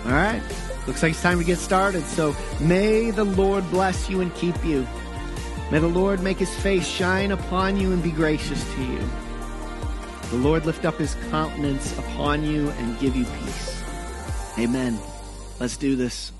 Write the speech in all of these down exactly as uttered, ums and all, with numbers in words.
All right. Looks like it's time to get started. So may the Lord bless you and keep you. May the Lord make his face shine upon you and be gracious to you. The Lord lift up his countenance upon you and give you peace. Amen. Let's do this.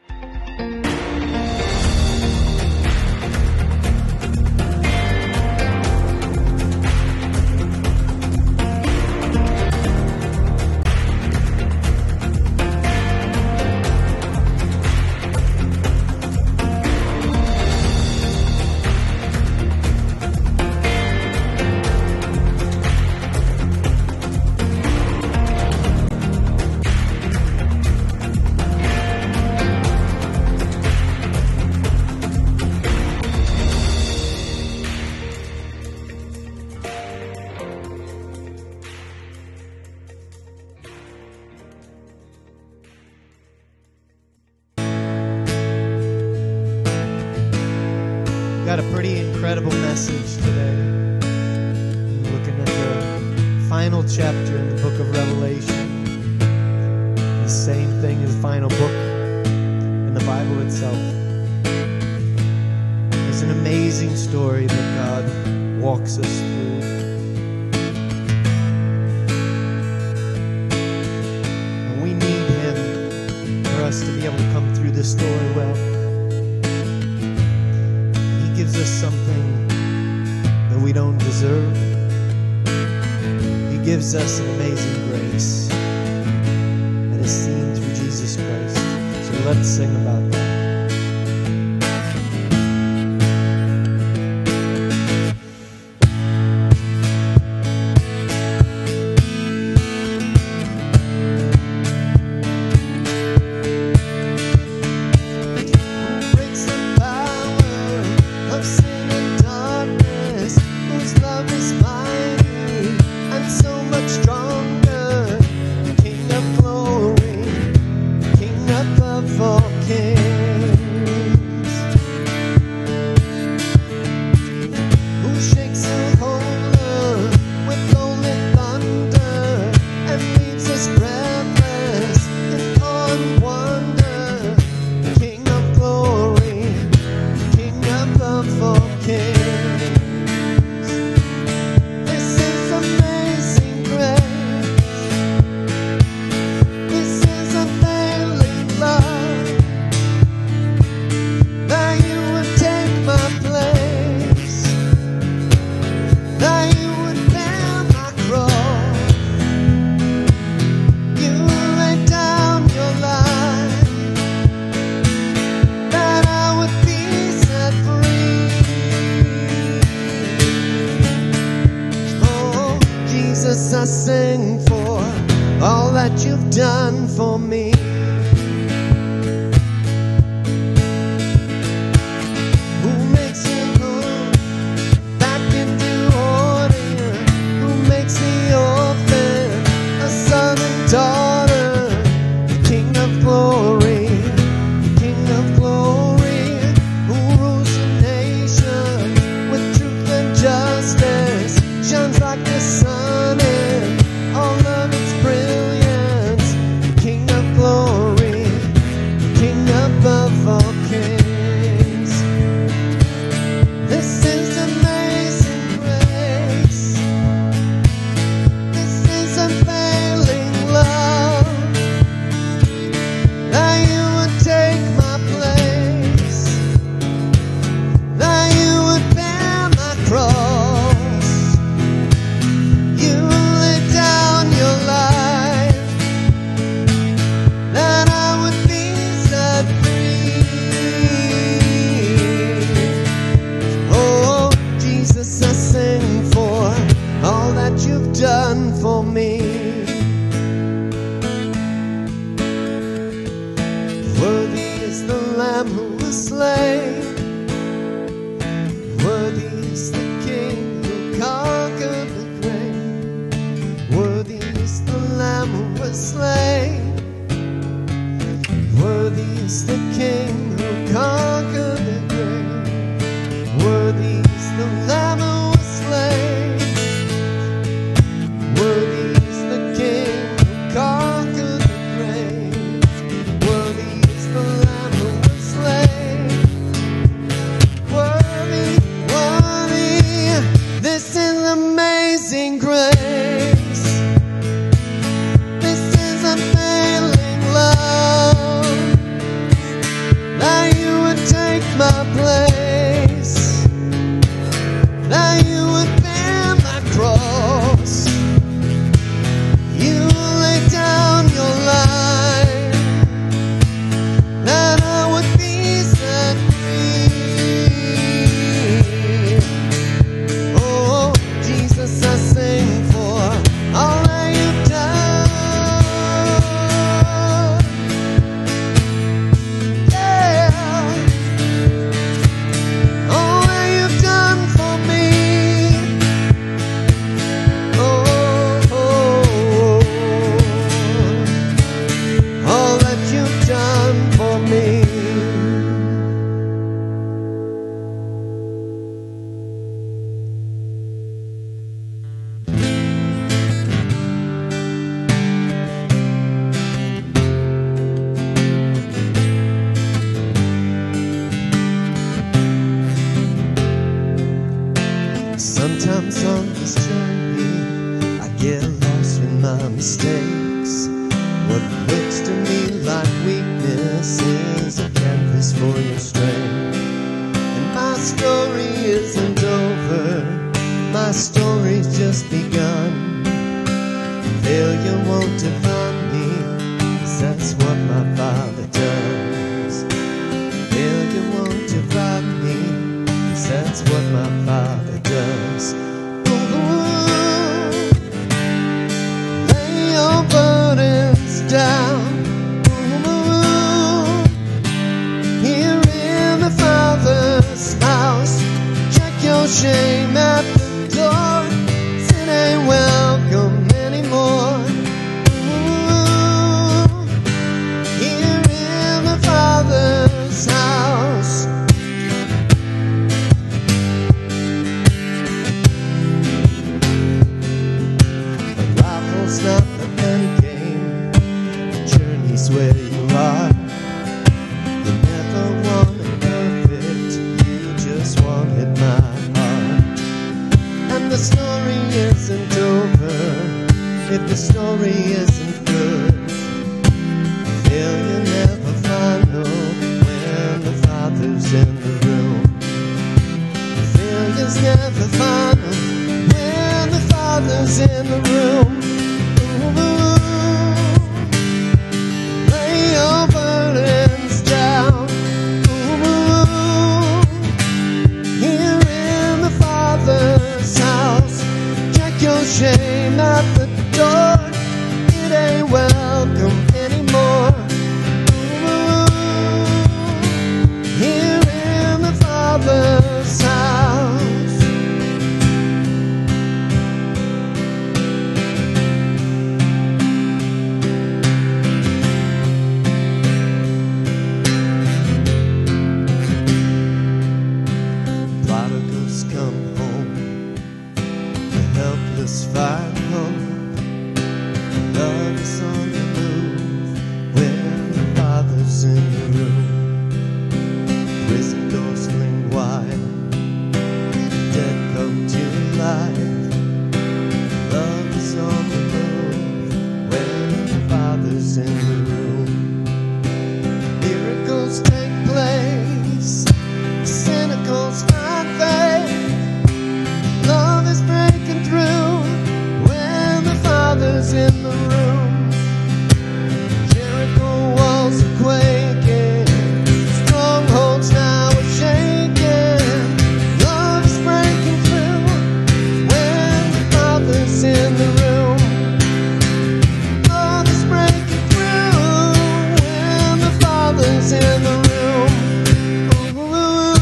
Got a pretty incredible message today. We're looking at the final chapter in the book of Revelation. The same thing as the final book in the Bible itself. It's an amazing story that God walks us through. And we need Him for us to be able to come through this story well. Gives us something that we don't deserve. He gives us an amazing grace that is seen through Jesus Christ. So let's sing about that. I sing for all that you've done for me. Who makes you good back into order? Who makes the orphan a son and daughter? The King of glory, the King of glory, who rules the nation with truth and justice, shines like the sun. Done for me. Worthy is the Lamb who was slain. Worthy is the King who conquered the grave. Worthy is the Lamb who was slain. Worthy is the King who conquered the grave. Worthy is the Lamb who was slain. Worthy is the King who conquered the grave. for me. Sometimes on this journey I get lost with my mistakes. What looks to me like weakness is a canvas for your strength. And my story isn't over, my story's just begun. Failure won't define me, 'cause that's what my Father does. Failure won't define me, 'cause that's what my Father does. Ooh, lay your burdens down. Ooh, here in the Father's house, check your shame at the door. Sin ain't welcome anymore. Ooh, here in the Father's house. Arrival's not the end game, the journey's where you are. You never wanted perfect, you just wanted my heart. And the story isn't over if the story isn't good. Failure never final when the Father's in the room. Failure's never final when the Father's in the room. Ooh, lay your burdens down. Ooh, here in the Father's house, check your shame at the door. It ain't welcome anymore. Ooh, here in the Father's house. Prodigals come home, the helpless find hope. Love is on the move when the Father's in the room. Prison doors fling wide, dead come to life. Love is on the move when the Father's in the room. Miracles take place, cynicals find faith. Love is breaking through when the Father's in the room. Jericho walls are quaking, strongholds now are shaking. Love is breaking through when the Father's in the room. Love is breaking through when the Father's in the room. Ooh,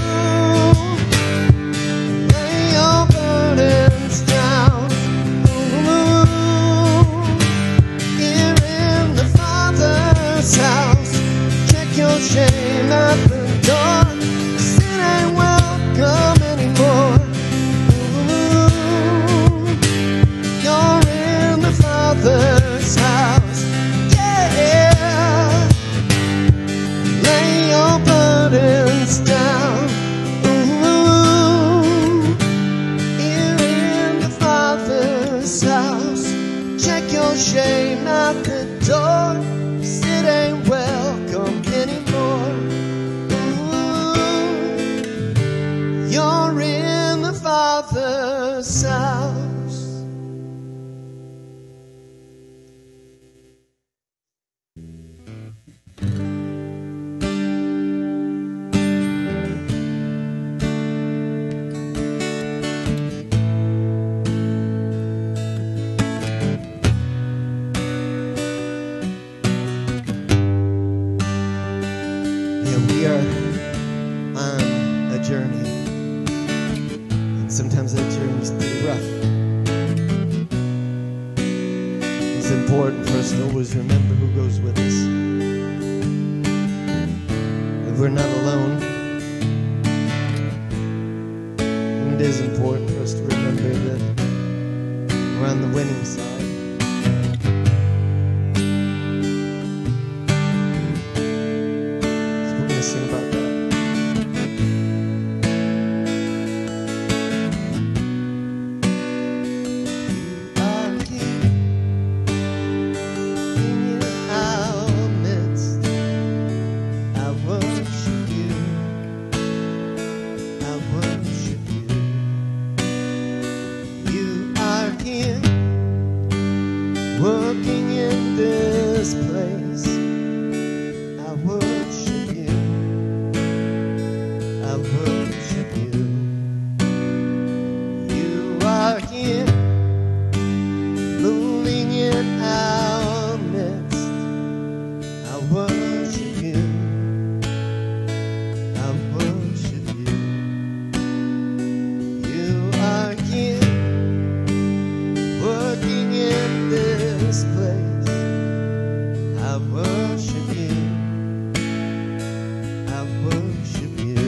lay your burdens down. Ooh, here in the Father's house, check your shame at the door. Sin ain't welcome anymore. Ooh, you're in the Father's house. Yeah, lay your burdens down. Ooh, here in the Father's house, check your shame at the door. 'Cause it ain't welcome anymore. Ooh, you're in the Father's house. Yeah, we are on a journey, and sometimes that journey is pretty rough. It's important for us to always remember who goes with us. that we're not alone. And it is important for us to remember that we're on the winning side. So we're going to sing about that. Working in this place, I worship you, I worship you. You are here, moving in our midst, I worship you, I worship you. You are here, working in this place, I worship you, I worship you.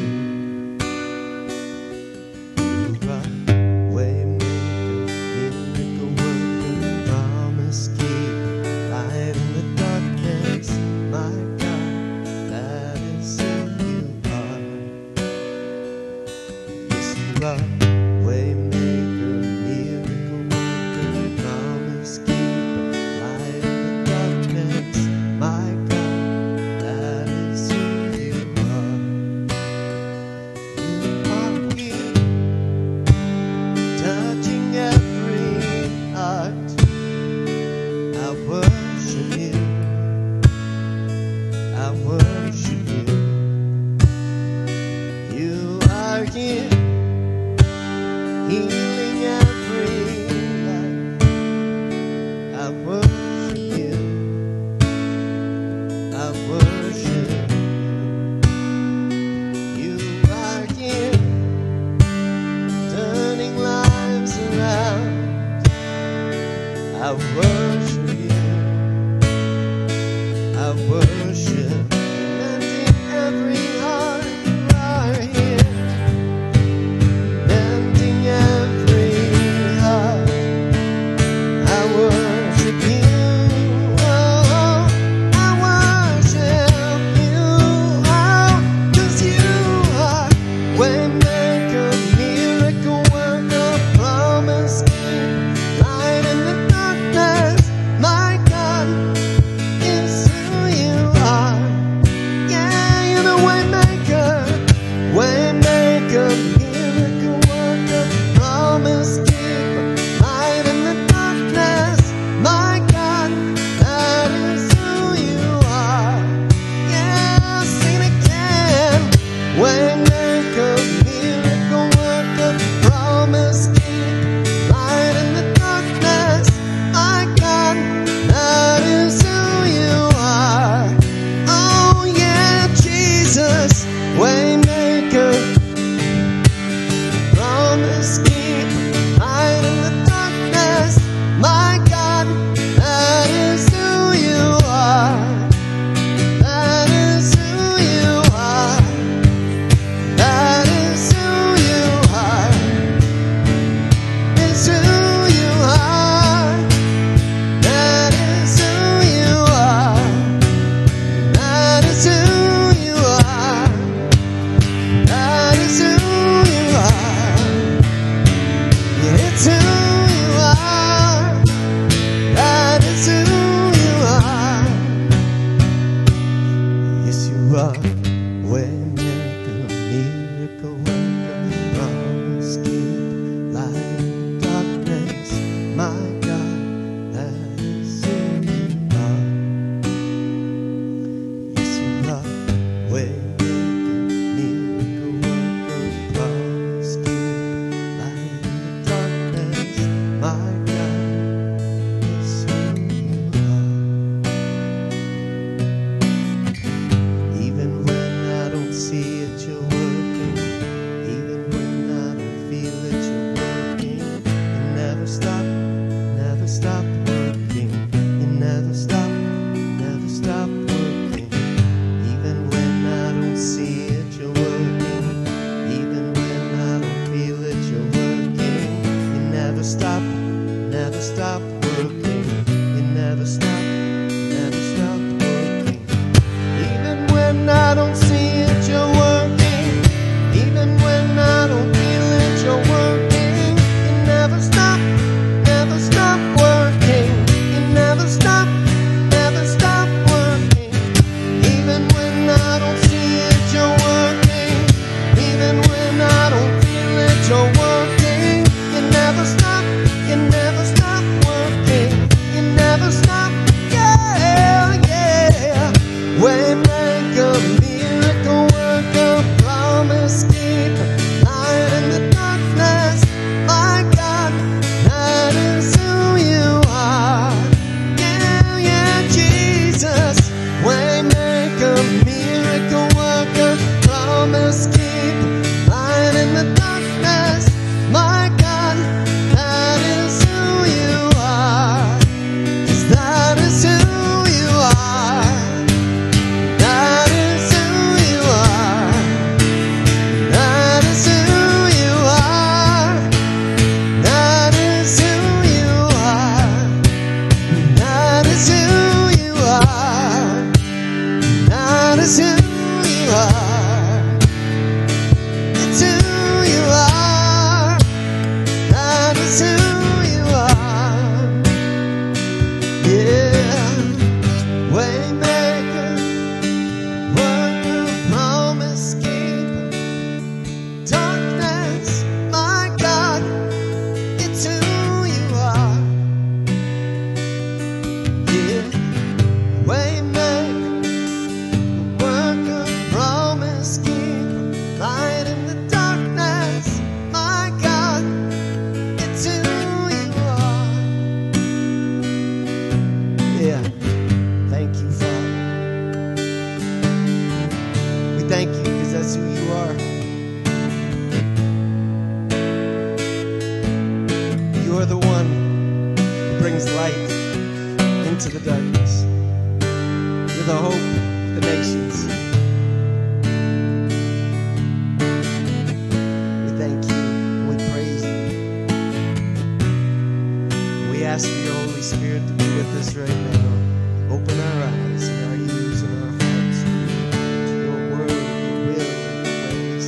You are way maker, miracle worker, promise keeper, light in the darkness, my God, that is who you are. Yes, you are way maker, miracle worker, promise keeper, light in the darkness, my God, that is who you are. You are here, touching every heart, I worship you, I worship you. You are here, healing every life, I worship you, I worship you. You are here, turning lives around, I worship you, I worship. Mending every heart, you are here, mending every heart, I worship you, oh, I worship you, oh, 'cause you are waymaker, miracle worker, promise keeper, light in the darkness, my God is who you are. Yeah, you're the waymaker, waymaker, miracle worker, promise keeper, light in the darkness, my God, that is who you are. Yeah, sing it again. Waymaker, miracle worker, promise keeper, light in the darkness, my God, that is who you are. Oh yeah, Jesus, waymaker, promise keeper, light in the darkness, my God, that is who you are. That is who you are. That is who you are. It's who you are. That is who you are. That is who you are. That is who you are. Yeah, it's who you are. That is who you are. Yes, you are. Waymaker, miracle worker, promise keeper, light in the darkness, my God, that is who you are. Yes, you are. Waymaker, miracle worker, promise keeper, light in the darkness, my God, is who you are. Even when I don't see it, you're working are. It's who you are. That is who you are. Yeah. Waymaker, worker, promise keeper. Darkness, my God, it's who you are. Yeah. Waymaker, worker, promise keeper. Light in the darkness, my God, it's who you are. Yeah. Thank you, Father. We thank you because that's who you are. You are the one who brings light into the darkness. You're the hope of the nations. We thank you and we praise you. And we ask for your Holy Spirit to be with us right now. Open our eyes and our ears and our hearts to your word, your will, and your ways.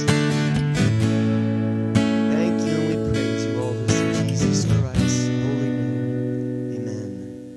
Thank you and we praise you. All this in Jesus Christ's holy name. Amen.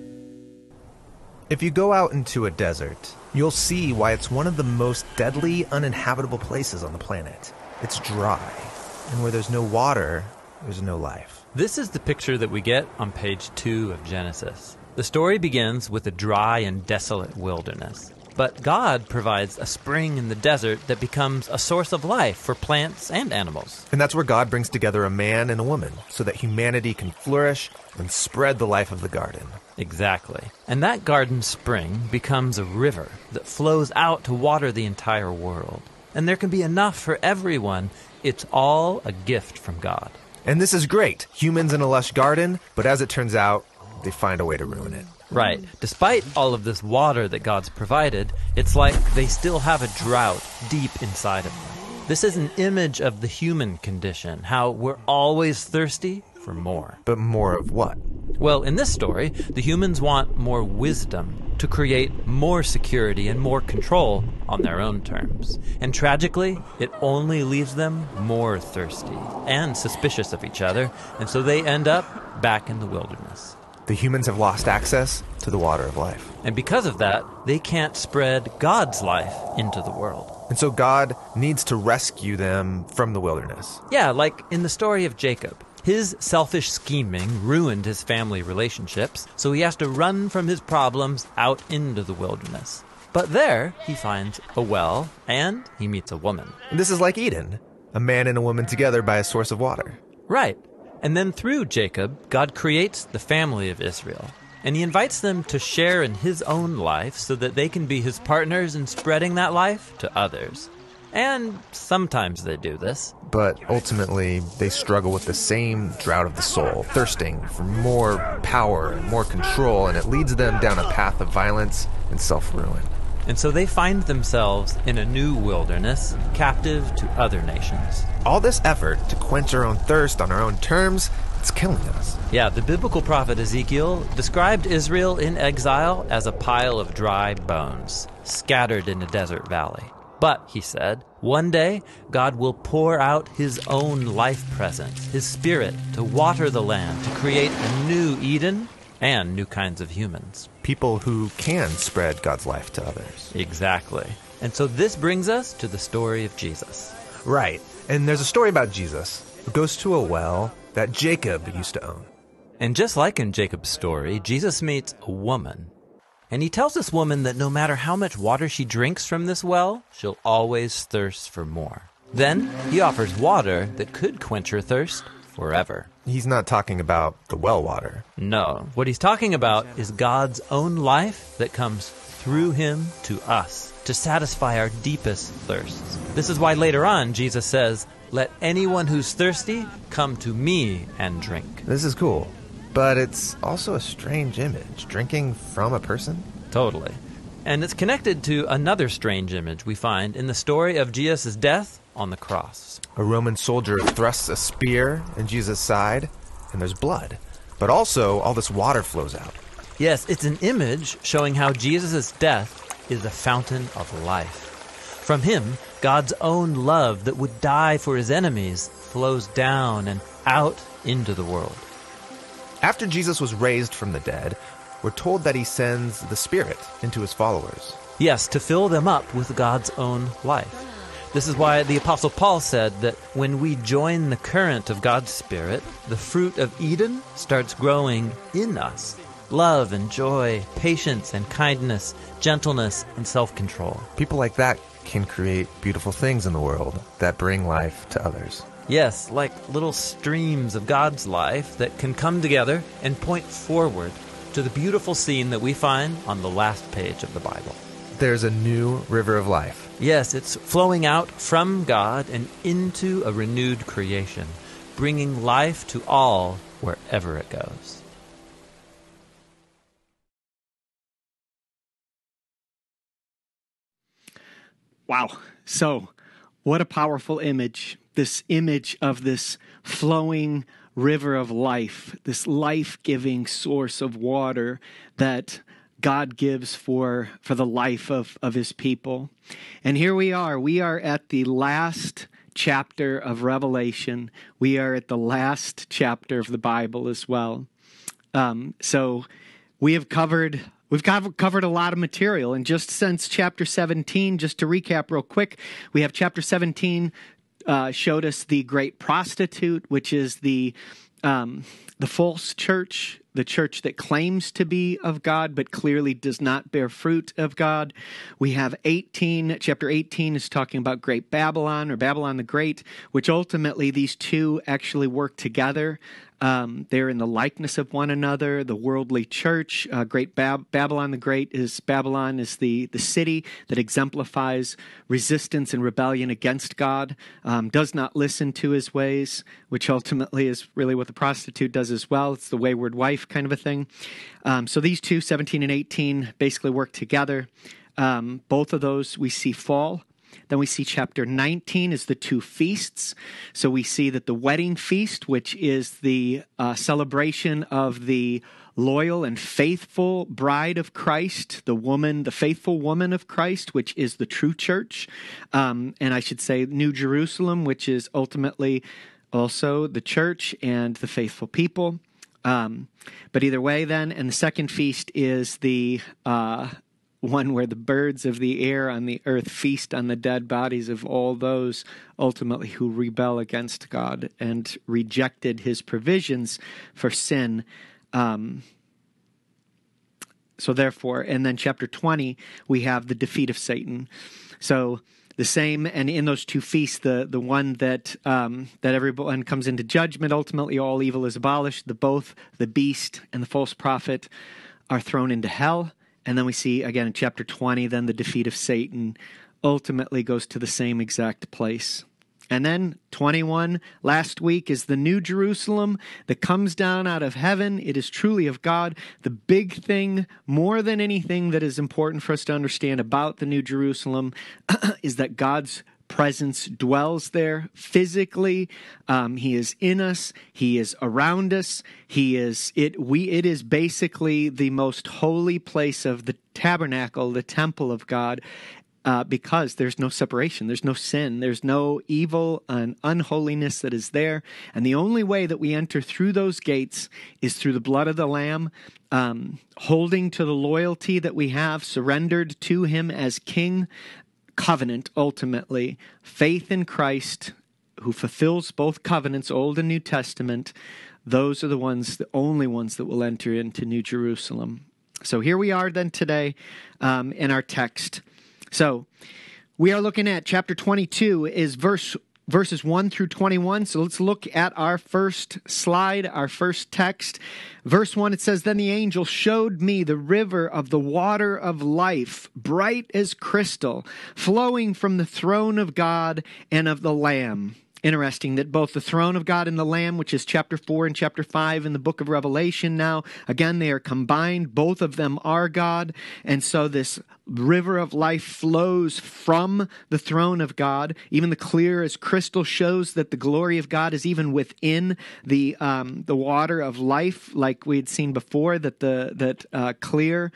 If you go out into a desert, you'll see why it's one of the most deadly, uninhabitable places on the planet. It's dry, and where there's no water, there's no life. This is the picture that we get on page two of Genesis. The story begins with a dry and desolate wilderness. But God provides a spring in the desert that becomes a source of life for plants and animals. And that's where God brings together a man and a woman so that humanity can flourish and spread the life of the garden. Exactly. And that garden spring becomes a river that flows out to water the entire world. And there can be enough for everyone. It's all a gift from God. And this is great. Humans in a lush garden, but as it turns out, they find a way to ruin it. Right. Despite all of this water that God's provided, it's like they still have a drought deep inside of them. This is an image of the human condition, how we're always thirsty for more. But more of what? Well, in this story, the humans want more wisdom to create more security and more control on their own terms. And tragically, it only leaves them more thirsty and suspicious of each other, and so they end up back in the wilderness. The humans have lost access to the water of life. And because of that, they can't spread God's life into the world. And so God needs to rescue them from the wilderness. Yeah, like in the story of Jacob. His selfish scheming ruined his family relationships, so he has to run from his problems out into the wilderness. But there, he finds a well, and he meets a woman. And this is like Eden, a man and a woman together by a source of water. Right. And then through Jacob, God creates the family of Israel. And he invites them to share in his own life so that they can be his partners in spreading that life to others. And sometimes they do this. But ultimately, they struggle with the same drought of the soul, thirsting for more power and more control, and it leads them down a path of violence and self-ruin. And so they find themselves in a new wilderness, captive to other nations. All this effort to quench our own thirst on our own terms, it's killing us. Yeah, the biblical prophet Ezekiel described Israel in exile as a pile of dry bones, scattered in a desert valley. But, he said, one day God will pour out his own life presence, his spirit, to water the land, to create a new Eden and new kinds of humans. People who can spread God's life to others. Exactly. And so this brings us to the story of Jesus. Right. And there's a story about Jesus who goes to a well that Jacob used to own. And just like in Jacob's story, Jesus meets a woman. And he tells this woman that no matter how much water she drinks from this well, she'll always thirst for more. Then he offers water that could quench her thirst forever. He's not talking about the well water. No. What he's talking about is God's own life that comes through him to us to satisfy our deepest thirsts. This is why later on Jesus says, "Let anyone who's thirsty come to me and drink." This is cool. But it's also a strange image, drinking from a person. Totally. And it's connected to another strange image we find in the story of Jesus' death on the cross. A Roman soldier thrusts a spear in Jesus' side, and there's blood. But also, all this water flows out. Yes, it's an image showing how Jesus' death is a fountain of life. From him, God's own love that would die for his enemies flows down and out into the world. After Jesus was raised from the dead, we're told that he sends the Spirit into his followers. Yes, to fill them up with God's own life. This is why the Apostle Paul said that when we join the current of God's Spirit, the fruit of Eden starts growing in us. Love and joy, patience and kindness, gentleness and self-control. People like that can create beautiful things in the world that bring life to others. Yes, like little streams of God's life that can come together and point forward to the beautiful scene that we find on the last page of the Bible. There's a new river of life. Yes, it's flowing out from God and into a renewed creation, bringing life to all wherever it goes. Wow. So, what a powerful image. This image of this flowing river of life, this life-giving source of water that God gives for, for the life of, of his people. And here we are. We are at the last chapter of Revelation. We are at the last chapter of the Bible as well. Um, so we have covered... We've covered a lot of material, and just since chapter seventeen, just to recap real quick, we have chapter seventeen uh, showed us the great prostitute, which is the um, the false church, the church that claims to be of God but clearly does not bear fruit of God. We have eighteen, chapter eighteen is talking about Great Babylon, or Babylon the Great, which ultimately these two actually work together. Um, they're in the likeness of one another. The worldly church, uh, Great Bab- Babylon the Great is Babylon is the, the city that exemplifies resistance and rebellion against God, um, does not listen to his ways, which ultimately is really what the prostitute does as well. It's the wayward wife kind of a thing. Um, so these two, seventeen and eighteen, basically work together. Um, both of those we see fall. Then we see chapter nineteen is the two feasts. So we see that the wedding feast, which is the uh, celebration of the loyal and faithful bride of Christ, the woman, the faithful woman of Christ, which is the true church. Um, and I should say New Jerusalem, which is ultimately also the church and the faithful people. Um, but either way then, and the second feast is the... Uh, one where the birds of the air on the earth feast on the dead bodies of all those ultimately who rebel against God and rejected his provisions for sin. Um, so therefore, and then chapter twenty, we have the defeat of Satan. So the same, and in those two feasts, the, the one that um, that everyone comes into judgment, ultimately all evil is abolished. The both the beast and the false prophet are thrown into hell. And then we see, again, in chapter twenty, then the defeat of Satan ultimately goes to the same exact place. And then twenty-one, last week, is the New Jerusalem that comes down out of heaven. It is truly of God. The big thing, more than anything that is important for us to understand about the New Jerusalem, is that God's presence dwells there physically. Um, he is in us. He is around us. He is it. We. It is basically the most holy place of the tabernacle, the temple of God, uh, because there's no separation. There's no sin. There's no evil and unholiness that is there. And the only way that we enter through those gates is through the blood of the Lamb, um, holding to the loyalty that we have, surrendered to him as King. Covenant, ultimately, faith in Christ, who fulfills both covenants, Old and New Testament. Those are the ones, the only ones that will enter into New Jerusalem. So here we are then today um, in our text. So we are looking at chapter twenty-two is verse verses one through twenty-one. So let's look at our first slide, our first text. Verse one, it says, "Then the angel showed me the river of the water of life, bright as crystal, flowing from the throne of God and of the Lamb." Interesting that both the throne of God and the Lamb, which is chapter four and chapter five in the book of Revelation now, again, they are combined. Both of them are God. And so this river of life flows from the throne of God. Even the clear as crystal shows that the glory of God is even within the um, the water of life, like we had seen before, that the that uh, clear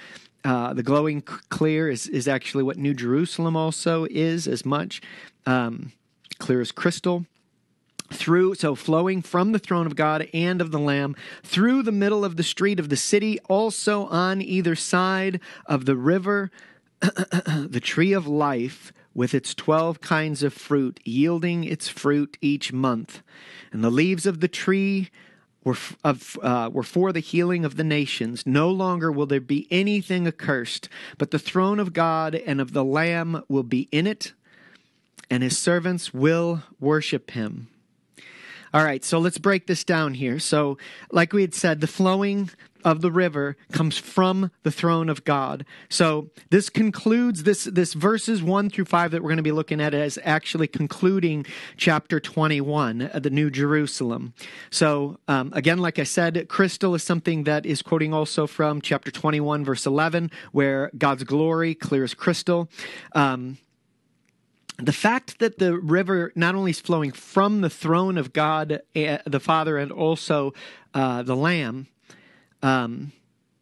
Uh, the glowing c- clear is, is actually what New Jerusalem also is, as much um, clear as crystal. Through, so flowing from the throne of God and of the Lamb, through the middle of the street of the city, also on either side of the river, the tree of life with its twelve kinds of fruit, yielding its fruit each month. And the leaves of the tree were, f- of, uh, were for the healing of the nations. No longer will there be anything accursed, but the throne of God and of the Lamb will be in it, and his servants will worship him. All right, so let's break this down here. So, like we had said, the flowing of the river comes from the throne of God. So this concludes, this, this verses one through five that we're going to be looking at as actually concluding chapter twenty-one, the New Jerusalem. So um, again, like I said, crystal is something that is quoting also from chapter twenty-one, verse eleven, where God's glory clear as crystal. Um, The fact that the river not only is flowing from the throne of God, uh, the Father, and also uh, the Lamb, um,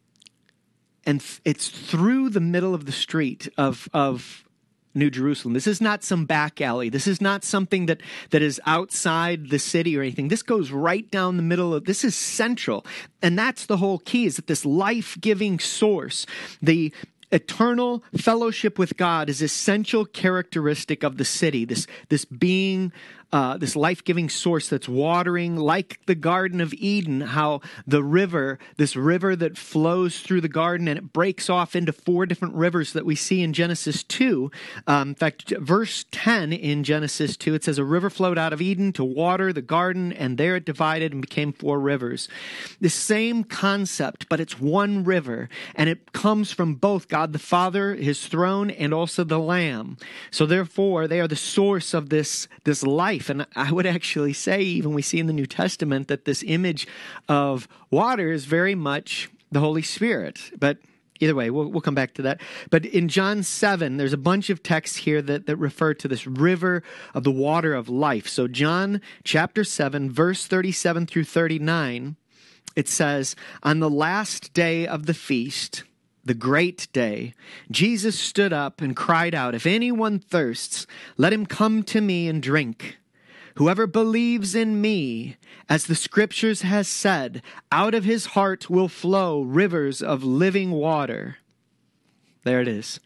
and th- it's through the middle of the street of of New Jerusalem. This is not some back alley. This is not something that, that is outside the city or anything. This goes right down the middle of, this is central. And that's the whole key, is that this life-giving source, the eternal fellowship with God, is essential characteristic of the city. This, this being, uh, this life-giving source that's watering, like the Garden of Eden, how the river, this river that flows through the garden, and it breaks off into four different rivers that we see in Genesis two. Um, in fact, verse ten in Genesis two, it says, a river flowed out of Eden to water the garden, and there it divided and became four rivers. The same concept, but it's one river, and it comes from both God the Father, his throne, and also the Lamb. So therefore, they are the source of this, this life. And I would actually say, even we see in the New Testament, that this image of water is very much the Holy Spirit. But either way, we'll, we'll come back to that. But in John seven, there's a bunch of texts here that, that refer to this river of the water of life. So John chapter seven, verse thirty-seven through thirty-nine, it says, on the last day of the feast, the great day, Jesus stood up and cried out, if anyone thirsts, let him come to me and drink. Whoever believes in me, as the scriptures has said, out of his heart will flow rivers of living water. There it is.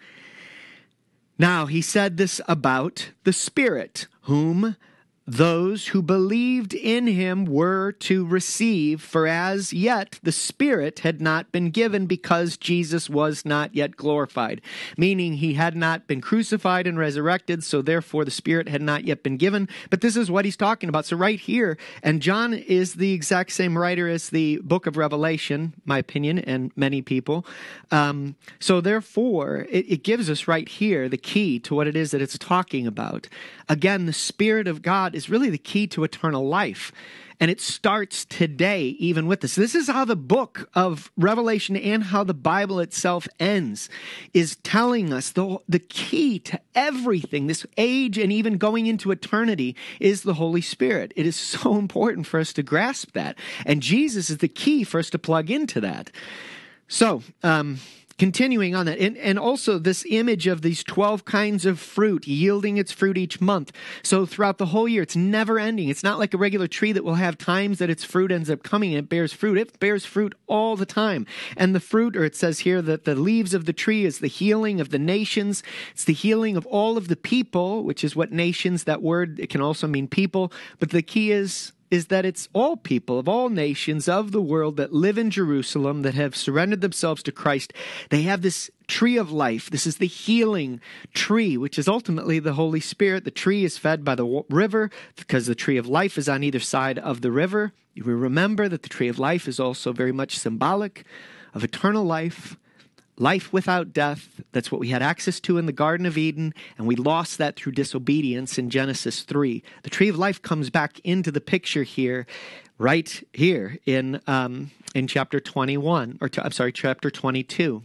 Now, he said this about the Spirit, whom those who believed in him were to receive, for as yet the Spirit had not been given, because Jesus was not yet glorified. Meaning he had not been crucified and resurrected, so therefore the Spirit had not yet been given. But this is what he's talking about. So right here, and John is the exact same writer as the book of Revelation, my opinion, and many people. Um, so therefore, it, it gives us right here the key to what it is that it's talking about. Again, the Spirit of God is really the key to eternal life. And it starts today, even with this. This is how the book of Revelation and how the Bible itself ends, is telling us the, the key to everything, this age and even going into eternity, is the Holy Spirit. It is so important for us to grasp that. And Jesus is the key for us to plug into that. So, um... continuing on that, and, and also this image of these twelve kinds of fruit, yielding its fruit each month. So throughout the whole year, it's never ending. It's not like a regular tree that will have times that its fruit ends up coming and it bears fruit. It bears fruit all the time. And the fruit, or it says here that the leaves of the tree is the healing of the nations. It's the healing of all of the people, which is what nations, that word, it can also mean people. But the key is, is that it's all people of all nations of the world that live in Jerusalem, that have surrendered themselves to Christ. They have this tree of life. This is the healing tree, which is ultimately the Holy Spirit. The tree is fed by the river because the tree of life is on either side of the river. You will remember that the tree of life is also very much symbolic of eternal life, life without death. That's what we had access to in the Garden of Eden, and we lost that through disobedience in Genesis three. The tree of life comes back into the picture here, right here in um, in chapter twenty-one, or I'm sorry, chapter twenty-two.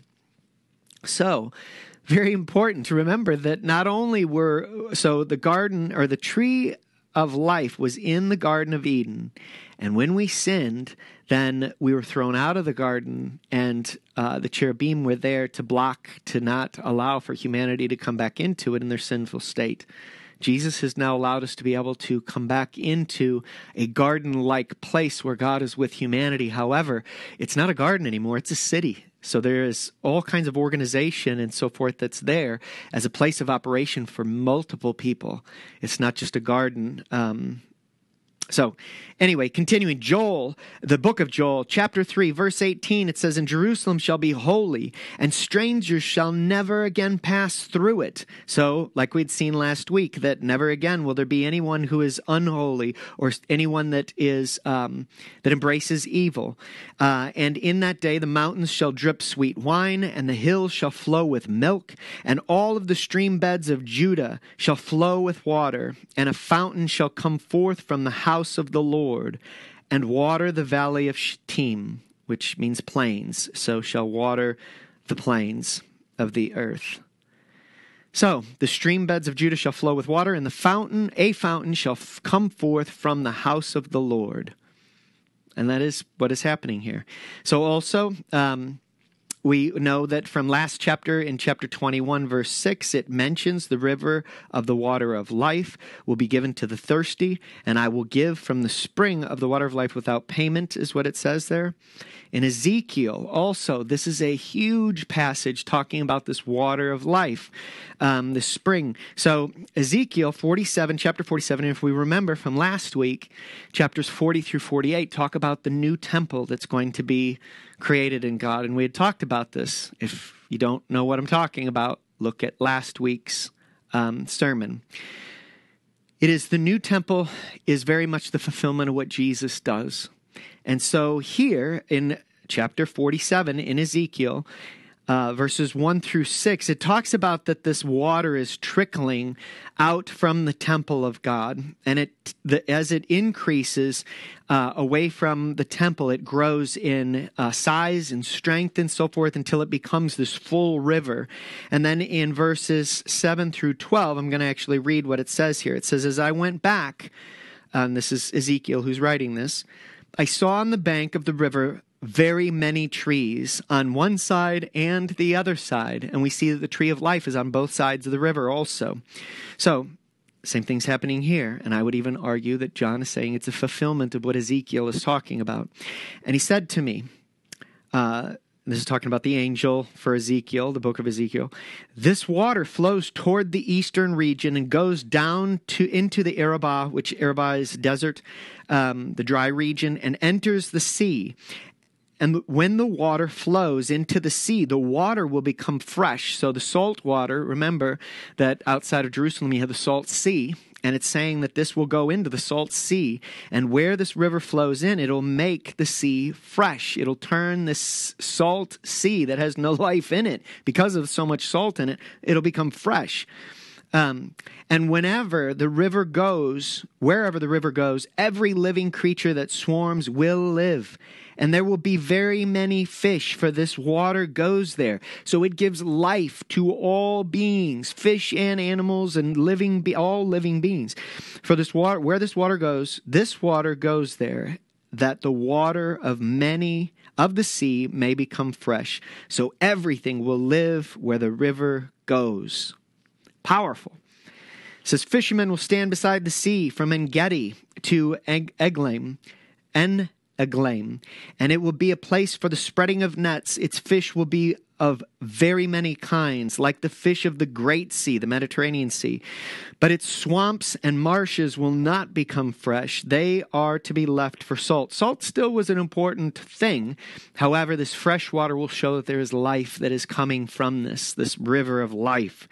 So, very important to remember that not only were, so the garden, or the tree of life was in the Garden of Eden, and when we sinned, then we were thrown out of the garden, and uh, the cherubim were there to block, to not allow for humanity to come back into it in their sinful state. Jesus has now allowed us to be able to come back into a garden-like place where God is with humanity. However, it's not a garden anymore, it's a city. So there is all kinds of organization and so forth that's there as a place of operation for multiple people. It's not just a garden. Um, So anyway, continuing, Joel, the book of Joel, chapter three, verse eighteen, it says, "And Jerusalem shall be holy, and strangers shall never again pass through it." So, like we'd seen last week, that never again will there be anyone who is unholy or anyone that is um, that embraces evil. Uh, and in that day the mountains shall drip sweet wine, and the hills shall flow with milk, and all of the stream beds of Judah shall flow with water, and a fountain shall come forth from the house of the Lord, and water the valley of Shittim, which means plains, so shall water the plains of the earth. So the stream beds of Judah shall flow with water, and the fountain, a fountain, shall f- come forth from the house of the Lord. And that is what is happening here. So also, um, we know that from last chapter, in chapter twenty-one, verse six, it mentions the river of the water of life will be given to the thirsty, and I will give from the spring of the water of life without payment, is what it says there. In Ezekiel, also, this is a huge passage talking about this water of life, um, the spring. So Ezekiel forty-seven, chapter forty-seven, and if we remember from last week, chapters forty through forty-eight talk about the new temple that's going to be created in God. And we had talked about this. If you don't know what I'm talking about, look at last week's um, sermon. It is the new temple is very much the fulfillment of what Jesus does. And so here in chapter forty-seven in Ezekiel, uh, verses one through six, it talks about that this water is trickling out from the temple of God. And it, the, as it increases uh, away from the temple, it grows in uh, size and strength and so forth until it becomes this full river. And then in verses seven through twelve, I'm going to actually read what it says here. It says, "As I went back," and this is Ezekiel who's writing this, "I saw on the bank of the river very many trees on one side and the other side." And we see that the tree of life is on both sides of the river also. So, same thing's happening here. And I would even argue that John is saying it's a fulfillment of what Ezekiel is talking about. "And he said to me," uh, this is talking about the angel for Ezekiel, the book of Ezekiel, "This water flows toward the eastern region and goes down to into the Arabah," which Arabah is desert, um, the dry region, "and enters the sea. And when the water flows into the sea, the water will become fresh." So the salt water, remember that outside of Jerusalem you have the salt sea, and it's saying that this will go into the salt sea. And where this river flows in, it'll make the sea fresh. It'll turn this salt sea that has no life in it, because of so much salt in it, it'll become fresh. Um, and whenever the river goes, wherever the river goes, every living creature that swarms will live. And there will be very many fish, for this water goes there. So it gives life to all beings, fish and animals and living, be- all living beings. For this water, where this water goes, this water goes there, that the water of many of the sea may become fresh. So everything will live where the river goes. Powerful. It says, "Fishermen will stand beside the sea from En-Gedi to Eg- Eglaim, En Eglaim, and it will be a place for the spreading of nets. Its fish will be of very many kinds, like the fish of the great sea, the Mediterranean Sea. But its swamps and marshes will not become fresh. They are to be left for salt." Salt still was an important thing. However, this fresh water will show that there is life that is coming from this, this river of life.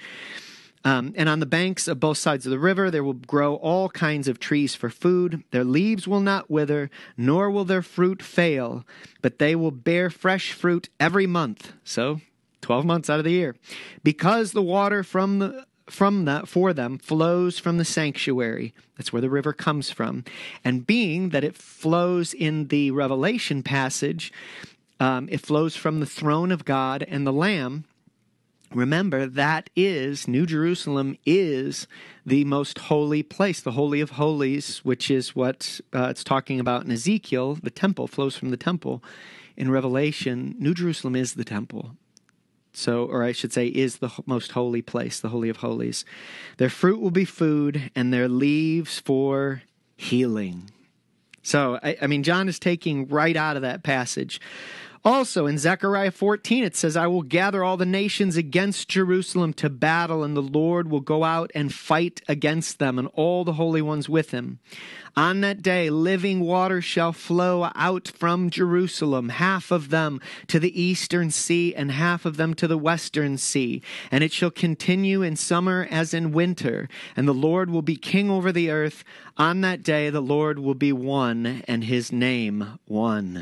Um, and on the banks of both sides of the river, there will grow all kinds of trees for food. Their leaves will not wither, nor will their fruit fail, but they will bear fresh fruit every month. So, twelve months out of the year. Because the water from the from that for them flows from the sanctuary. That's where the river comes from. And being that it flows in the Revelation passage, um, it flows from the throne of God and the Lamb. remember, that is, New Jerusalem is the most holy place, the Holy of Holies, which is what uh, it's talking about in Ezekiel. The temple flows from the temple. In Revelation, New Jerusalem is the temple. So, or I should say, is the most holy place, the Holy of Holies. Their fruit will be food, and their leaves for healing. So, I, I mean, John is taking right out of that passage. Also, in Zechariah fourteen, it says, I will gather all the nations against Jerusalem to battle, and the Lord will go out and fight against them, and all the holy ones with him. On that day, living water shall flow out from Jerusalem, half of them to the eastern sea, and half of them to the western sea. And it shall continue in summer as in winter, and the Lord will be king over the earth. On that day, the Lord will be one, and his name one.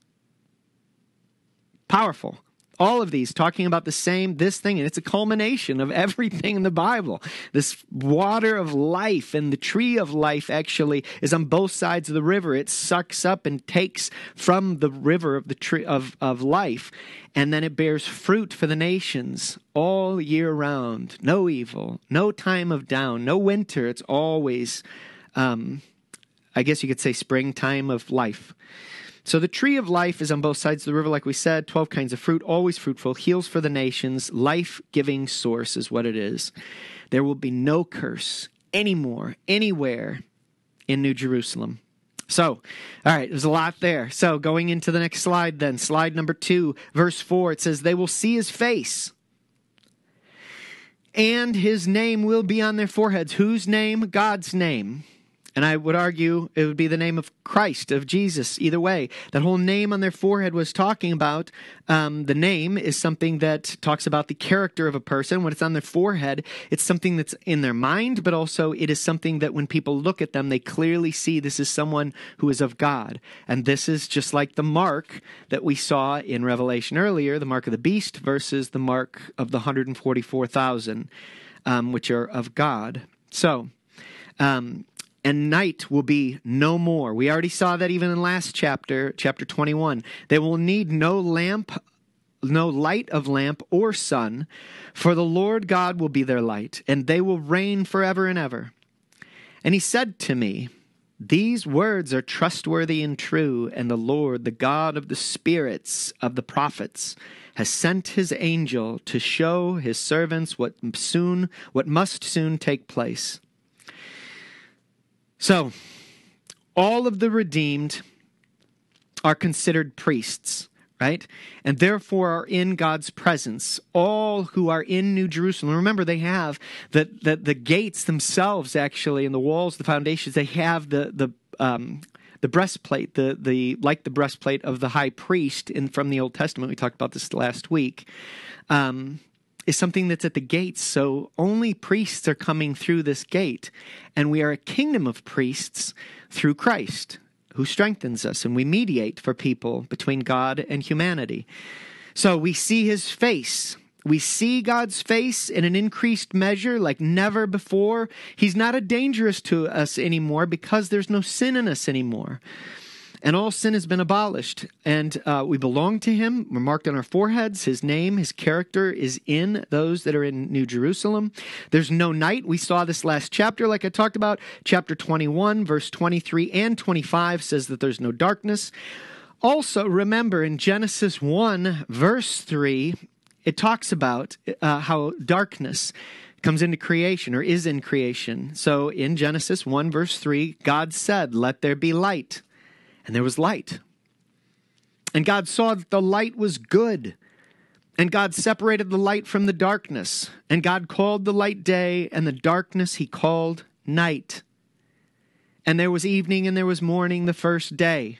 Powerful. All of these talking about the same, this thing, and it's a culmination of everything in the Bible. This water of life and the tree of life actually is on both sides of the river. It sucks up and takes from the river of the tree of, of life, and then it bears fruit for the nations all year round. No evil, no time of down, no winter. It's always, um, I guess you could say, springtime of life. So the tree of life is on both sides of the river, like we said, twelve kinds of fruit, always fruitful, heals for the nations, life-giving source is what it is. There will be no curse anymore, anywhere in New Jerusalem. So, all right, there's a lot there. So going into the next slide then, slide number two, verse four, it says, they will see his face, and his name will be on their foreheads. Whose name? God's name. And I would argue it would be the name of Christ, of Jesus, either way. That whole name on their forehead was talking about, um, the name is something that talks about the character of a person. When it's on their forehead, it's something that's in their mind, but also it is something that when people look at them, they clearly see this is someone who is of God. And this is just like the mark that we saw in Revelation earlier, the mark of the beast versus the mark of the one hundred forty-four thousand, um, which are of God. So, um... and night will be no more. We already saw that even in last chapter, chapter twenty-one. They will need no lamp, no light of lamp or sun, for the Lord God will be their light, and they will reign forever and ever. And he said to me, these words are trustworthy and true, and the Lord, the God of the spirits of the prophets, has sent his angel to show his servants what soon, what must soon take place. So, all of the redeemed are considered priests, right? And therefore are in God's presence. All who are in New Jerusalem, remember they have the, the, the gates themselves actually, and the walls, the foundations, they have the the um, the breastplate, the the like the breastplate of the high priest in from the Old Testament. We talked about this last week. Um, is something that's at the gates, so only priests are coming through this gate, and we are a kingdom of priests through Christ, who strengthens us, and we mediate for people between God and humanity. So we see his face. We see God's face in an increased measure like never before. He's not a dangerous to us anymore because there's no sin in us anymore. And all sin has been abolished, and uh, we belong to him. We're marked on our foreheads. His name, his character is in those that are in New Jerusalem. There's no night. We saw this last chapter, like I talked about. Chapter twenty-one, verse twenty-three and twenty-five says that there's no darkness. Also, remember in Genesis one, verse three, it talks about uh, how darkness comes into creation or is in creation. So in Genesis one, verse three, God said, let there be light. And there was light. And God saw that the light was good. And God separated the light from the darkness. And God called the light day, and the darkness he called night. And there was evening and there was morning the first day.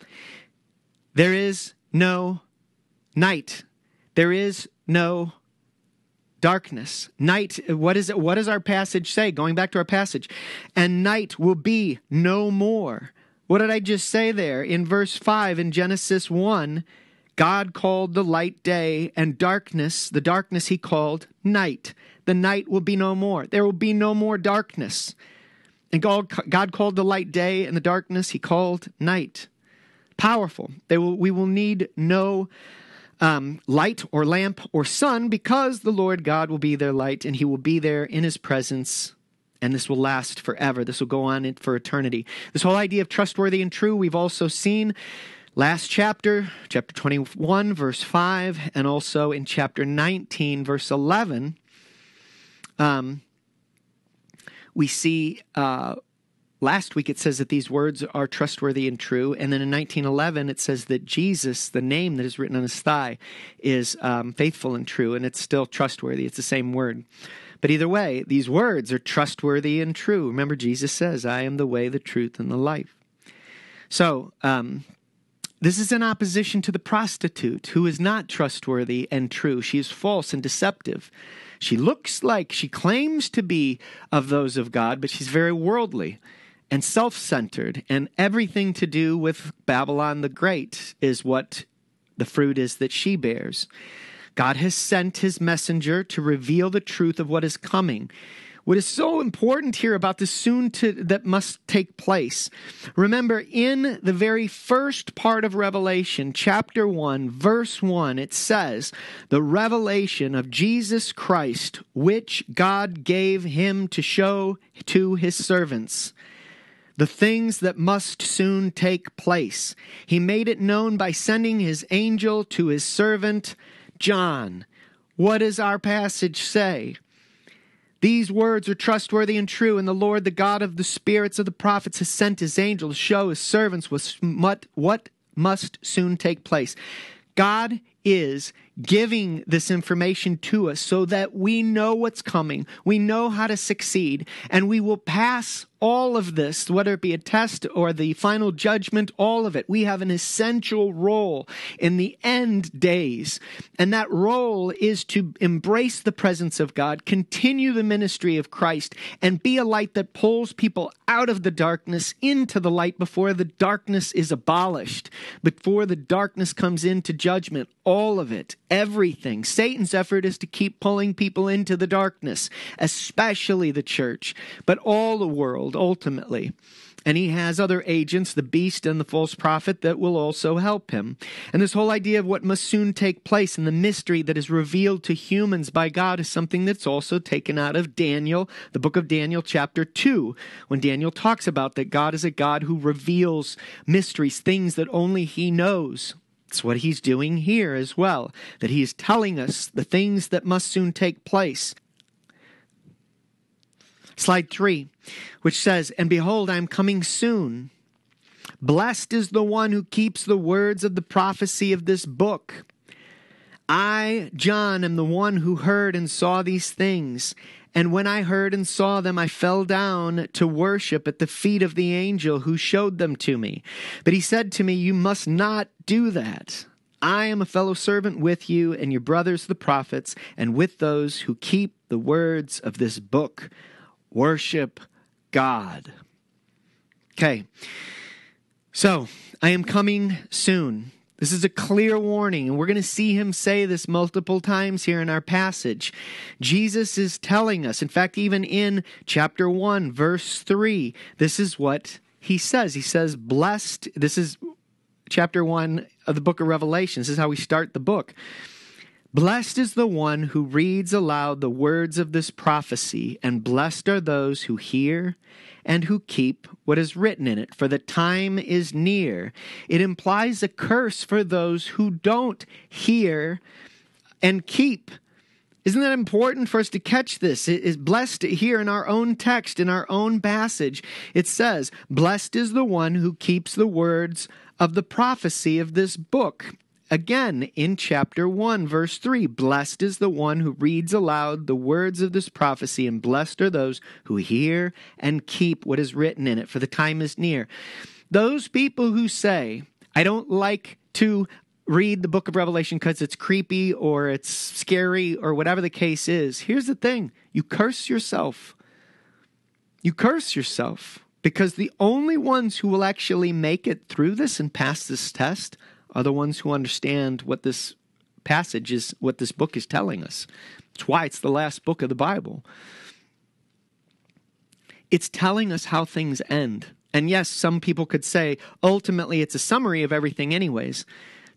There is no night. There is no darkness. Night, what is it? What does our passage say? Going back to our passage. And night will be no more. What did I just say there? In verse five in Genesis one, God called the light day, and darkness, the darkness he called night. The night will be no more. There will be no more darkness. And God, God called the light day, and the darkness he called night. Powerful. They will, we will need no um, light or lamp or sun, because the Lord God will be their light, and he will be there in his presence, and this will last forever. This will go on for eternity. This whole idea of trustworthy and true, we've also seen last chapter, chapter twenty-one, verse five, and also in chapter nineteen, verse eleven. Um, we see... Uh, Last week it says that these words are trustworthy and true, and then in nineteen eleven it says that Jesus, the name that is written on his thigh, is um, faithful and true, and it's still trustworthy. It's the same word. But either way, these words are trustworthy and true. Remember, Jesus says, I am the way, the truth, and the life. So, um, this is in opposition to the prostitute, who is not trustworthy and true. She is false and deceptive. She looks like, she claims to be of those of God, but she's very worldly and self-centered, and everything to do with Babylon the Great is what the fruit is that she bears. God has sent his messenger to reveal the truth of what is coming. What is so important here about the soon to that must take place. Remember, in the very first part of Revelation, chapter one, verse one, it says, the revelation of Jesus Christ, which God gave him to show to his servants. The things that must soon take place. He made it known by sending his angel to his servant John. What does our passage say? These words are trustworthy and true, and the Lord, the God of the spirits of the prophets, has sent his angel to show his servants what, what must soon take place. God is giving this information to us so that we know what's coming, we know how to succeed, and we will pass all of this, whether it be a test or the final judgment, all of it. We have an essential role in the end days, and that role is to embrace the presence of God, continue the ministry of Christ, and be a light that pulls people out of the darkness into the light before the darkness is abolished, before the darkness comes into judgment. All of it, everything. Satan's effort is to keep pulling people into the darkness, especially the church, but all the world ultimately. And he has other agents, the beast and the false prophet, that will also help him. And this whole idea of what must soon take place and the mystery that is revealed to humans by God is something that's also taken out of Daniel, the book of Daniel, chapter two, when Daniel talks about that God is a God who reveals mysteries, things that only he knows. It's what he's doing here as well, that he is telling us the things that must soon take place. Slide three, which says, and behold, I am coming soon. Blessed is the one who keeps the words of the prophecy of this book. I, John, am the one who heard and saw these things. And when I heard and saw them, I fell down to worship at the feet of the angel who showed them to me. But he said to me, you must not do that. I am a fellow servant with you and your brothers, the prophets, and with those who keep the words of this book. Worship God. Okay, so I am coming soon. This is a clear warning, and we're going to see him say this multiple times here in our passage. Jesus is telling us, in fact, even in chapter one, verse three, this is what he says. He says, blessed, this is chapter one of the book of Revelation. This is how we start the book. Blessed is the one who reads aloud the words of this prophecy, and blessed are those who hear and who keep what is written in it, for the time is near. It implies a curse for those who don't hear and keep. Isn't that important for us to catch this? It is blessed here in our own text, in our own passage. It says, blessed is the one who keeps the words of the prophecy of this book. Again, in chapter one, verse three, blessed is the one who reads aloud the words of this prophecy, and blessed are those who hear and keep what is written in it, for the time is near. Those people who say, I don't like to read the book of Revelation because it's creepy or it's scary or whatever the case is, here's the thing. You curse yourself. You curse yourself, because the only ones who will actually make it through this and pass this test are the ones who understand what this passage is, what this book is telling us. That's why it's the last book of the Bible. It's telling us how things end. And yes, some people could say, ultimately, it's a summary of everything anyways.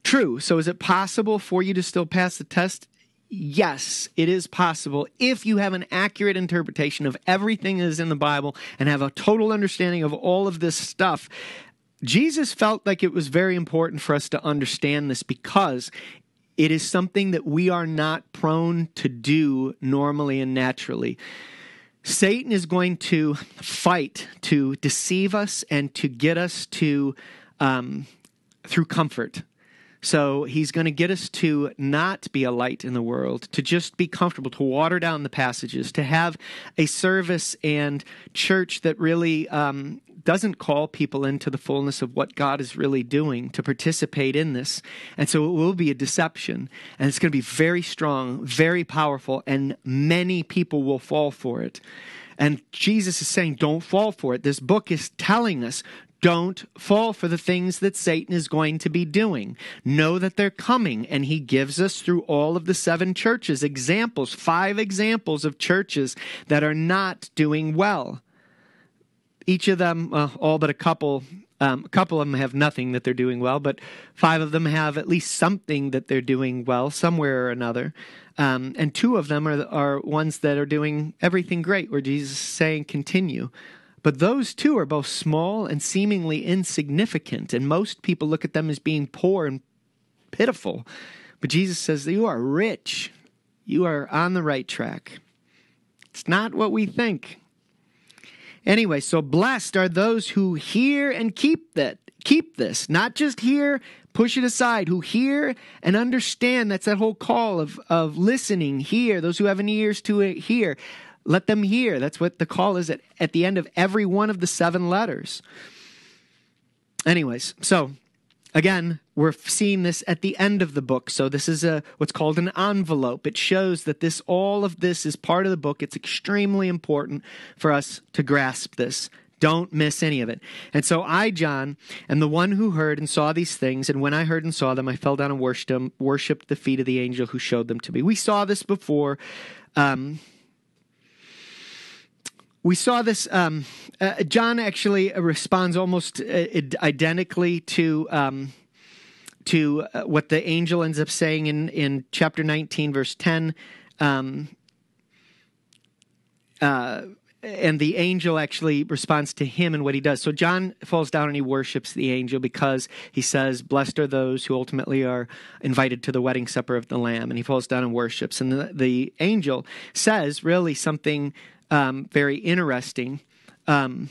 true. So is it possible for you to still pass the test? Yes, it is possible if you have an accurate interpretation of everything that is in the Bible and have a total understanding of all of this stuff. Jesus felt like it was very important for us to understand this because it is something that we are not prone to do normally and naturally. Satan is going to fight to deceive us and to get us to, um, through comfort. So he's going to get us to not be a light in the world, to just be comfortable, to water down the passages, to have a service and church that really um, doesn't call people into the fullness of what God is really doing, to participate in this. And so it will be a deception, and it's going to be very strong, very powerful, and many people will fall for it. And Jesus is saying, don't fall for it. This book is telling us, don't fall for the things that Satan is going to be doing. Know that they're coming, and he gives us through all of the seven churches examples, five examples of churches that are not doing well. Each of them, uh, all but a couple, um, a couple of them have nothing that they're doing well, but five of them have at least something that they're doing well somewhere or another. Um, and two of them are, are ones that are doing everything great, where Jesus is saying, continue. But those two are both small and seemingly insignificant, and most people look at them as being poor and pitiful. But Jesus says that you are rich. You are on the right track. It's not what we think. Anyway, so blessed are those who hear and keep that, keep this, not just hear, push it aside, who hear and understand. That's that whole call of, of listening, hear, those who have an ears to hear. Let them hear. That's what the call is at, at the end of every one of the seven letters. Anyways, so again, we're seeing this at the end of the book. So this is a what's called an envelope. It shows that this all of this is part of the book. It's extremely important for us to grasp this. Don't miss any of it. And so I, John, am the one who heard and saw these things. And when I heard and saw them, I fell down and worshipped them, worshipped the feet of the angel who showed them to me. We saw this before. Um, We saw this, um, uh, John actually responds almost uh, identically to um, to uh, what the angel ends up saying in, in chapter nineteen, verse ten. Um, uh, and the angel actually responds to him and what he does. So John falls down and he worships the angel because he says, blessed are those who ultimately are invited to the wedding supper of the Lamb. And he falls down and worships. And the, the angel says really something Um, very interesting. Um,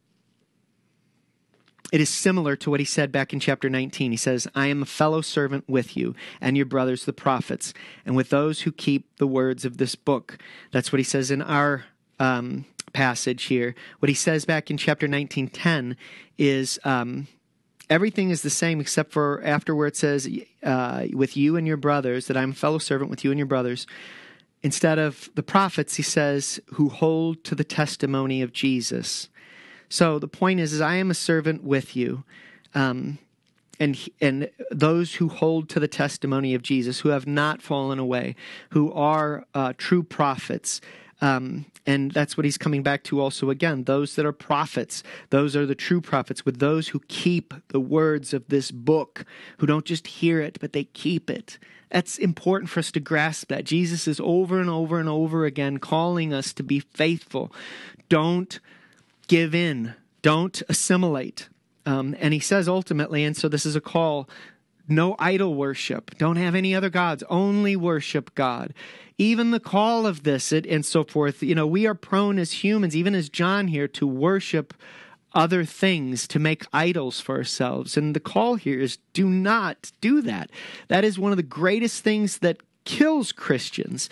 it is similar to what he said back in chapter nineteen. He says, I am a fellow servant with you and your brothers, the prophets, and with those who keep the words of this book. That's what he says in our um, passage here. What he says back in chapter nineteen ten is um, everything is the same except for after where it says, uh, with you and your brothers, that I'm a fellow servant with you and your brothers. Instead of the prophets, he says, who hold to the testimony of Jesus. So the point is, is I am a servant with you. Um, and, and those who hold to the testimony of Jesus, who have not fallen away, who are uh, true prophets. Um, and that's what he's coming back to also again. Those that are prophets, those are the true prophets, with those who keep the words of this book, who don't just hear it, but they keep it. That's important for us to grasp that. Jesus is over and over and over again calling us to be faithful. Don't give in. Don't assimilate. Um, and he says ultimately, and so this is a call, no idol worship. Don't have any other gods. Only worship God. Even the call of this it, and so forth, you know, we are prone as humans, even as John here, to worship other things, to make idols for ourselves. And the call here is do not do that. That is one of the greatest things that kills Christians.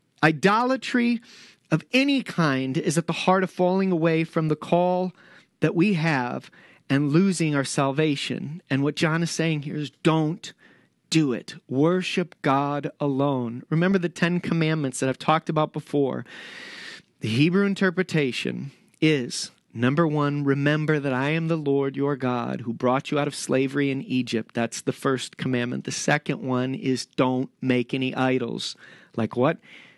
Idolatry of any kind is at the heart of falling away from the call that we have and losing our salvation. And what John is saying here is don't do it. Worship God alone. Remember the Ten Commandments that I've talked about before. The Hebrew interpretation is, number one, remember that I am the Lord your God who brought you out of slavery in Egypt. That's the first commandment. The second one is don't make any idols. Like what?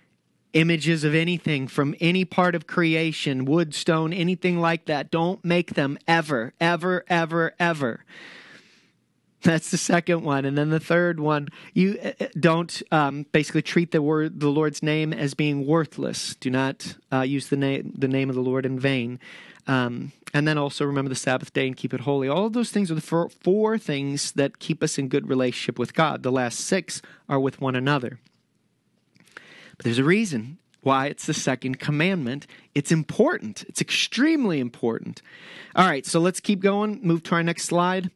Images of anything from any part of creation, wood, stone, anything like that. Don't make them ever, ever, ever, ever. That's the second one. And then the third one, you uh, don't um, basically treat the word, the Lord's name as being worthless. Do not uh, use the name, the name of the Lord in vain. Um, and then also remember the Sabbath day and keep it holy. All of those things are the four, four things that keep us in good relationship with God. The last six are with one another. But there's a reason why it's the second commandment. It's important. It's extremely important. All right, so let's keep going. Move to our next slide.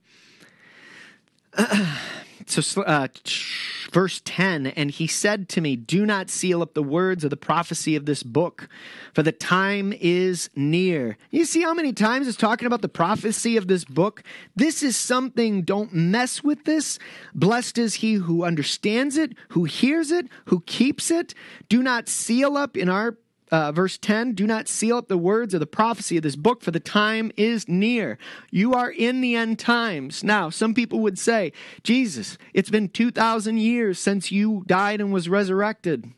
So uh, verse ten, and he said to me, do not seal up the words of the prophecy of this book, for the time is near. You see how many times it's talking about the prophecy of this book? This is something, don't mess with this. Blessed is he who understands it, who hears it, who keeps it. Do not seal up in our Uh, verse ten, do not seal up the words of the prophecy of this book, for the time is near. You are in the end times. Now, some people would say, Jesus, it's been two thousand years since you died and was resurrected.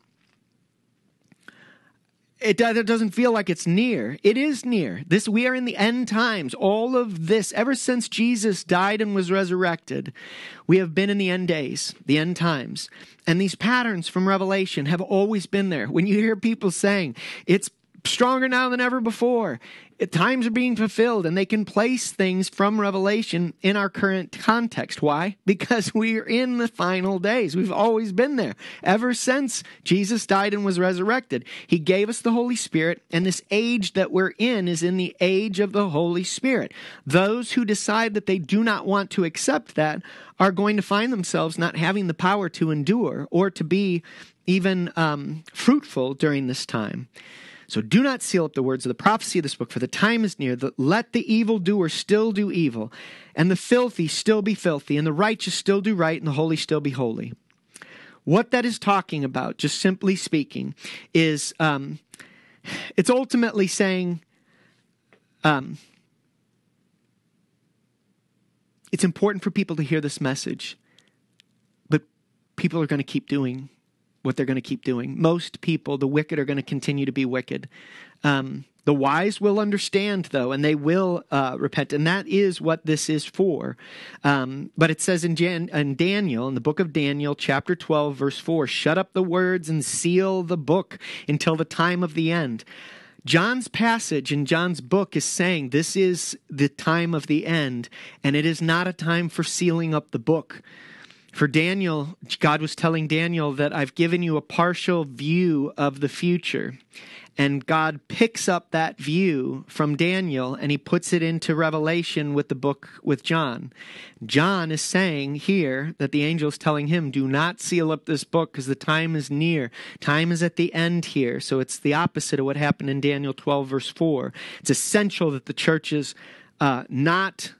It, it doesn't feel like it's near. It is near. This, we are in the end times. All of this, ever since Jesus died and was resurrected, we have been in the end days, the end times. And these patterns from Revelation have always been there. When you hear people saying, it's stronger now than ever before, it, times are being fulfilled, and they can place things from Revelation in our current context. Why? Because we're in the final days. We've always been there. Ever since Jesus died and was resurrected, he gave us the Holy Spirit, and this age that we're in is in the age of the Holy Spirit. Those who decide that they do not want to accept that are going to find themselves not having the power to endure or to be even um, fruitful during this time. So do not seal up the words of the prophecy of this book, for the time is near. Let the evildoer still do evil, and the filthy still be filthy, and the righteous still do right, and the holy still be holy. What that is talking about, just simply speaking, is um, it's ultimately saying um, it's important for people to hear this message, but people are going to keep doing what they're going to keep doing. Most people, the wicked, are going to continue to be wicked. Um, the wise will understand, though, and they will uh, repent, and that is what this is for. Um, but it says in, Jan- in Daniel, in the book of Daniel, chapter twelve, verse four, shut up the words and seal the book until the time of the end. John's passage in John's book is saying this is the time of the end, and it is not a time for sealing up the book. For Daniel, God was telling Daniel that I've given you a partial view of the future. And God picks up that view from Daniel and he puts it into Revelation with the book with John. John is saying here that the angel is telling him, do not seal up this book because the time is near. Time is at the end here. So it's the opposite of what happened in Daniel twelve, verse four. It's essential that the church is uh, not...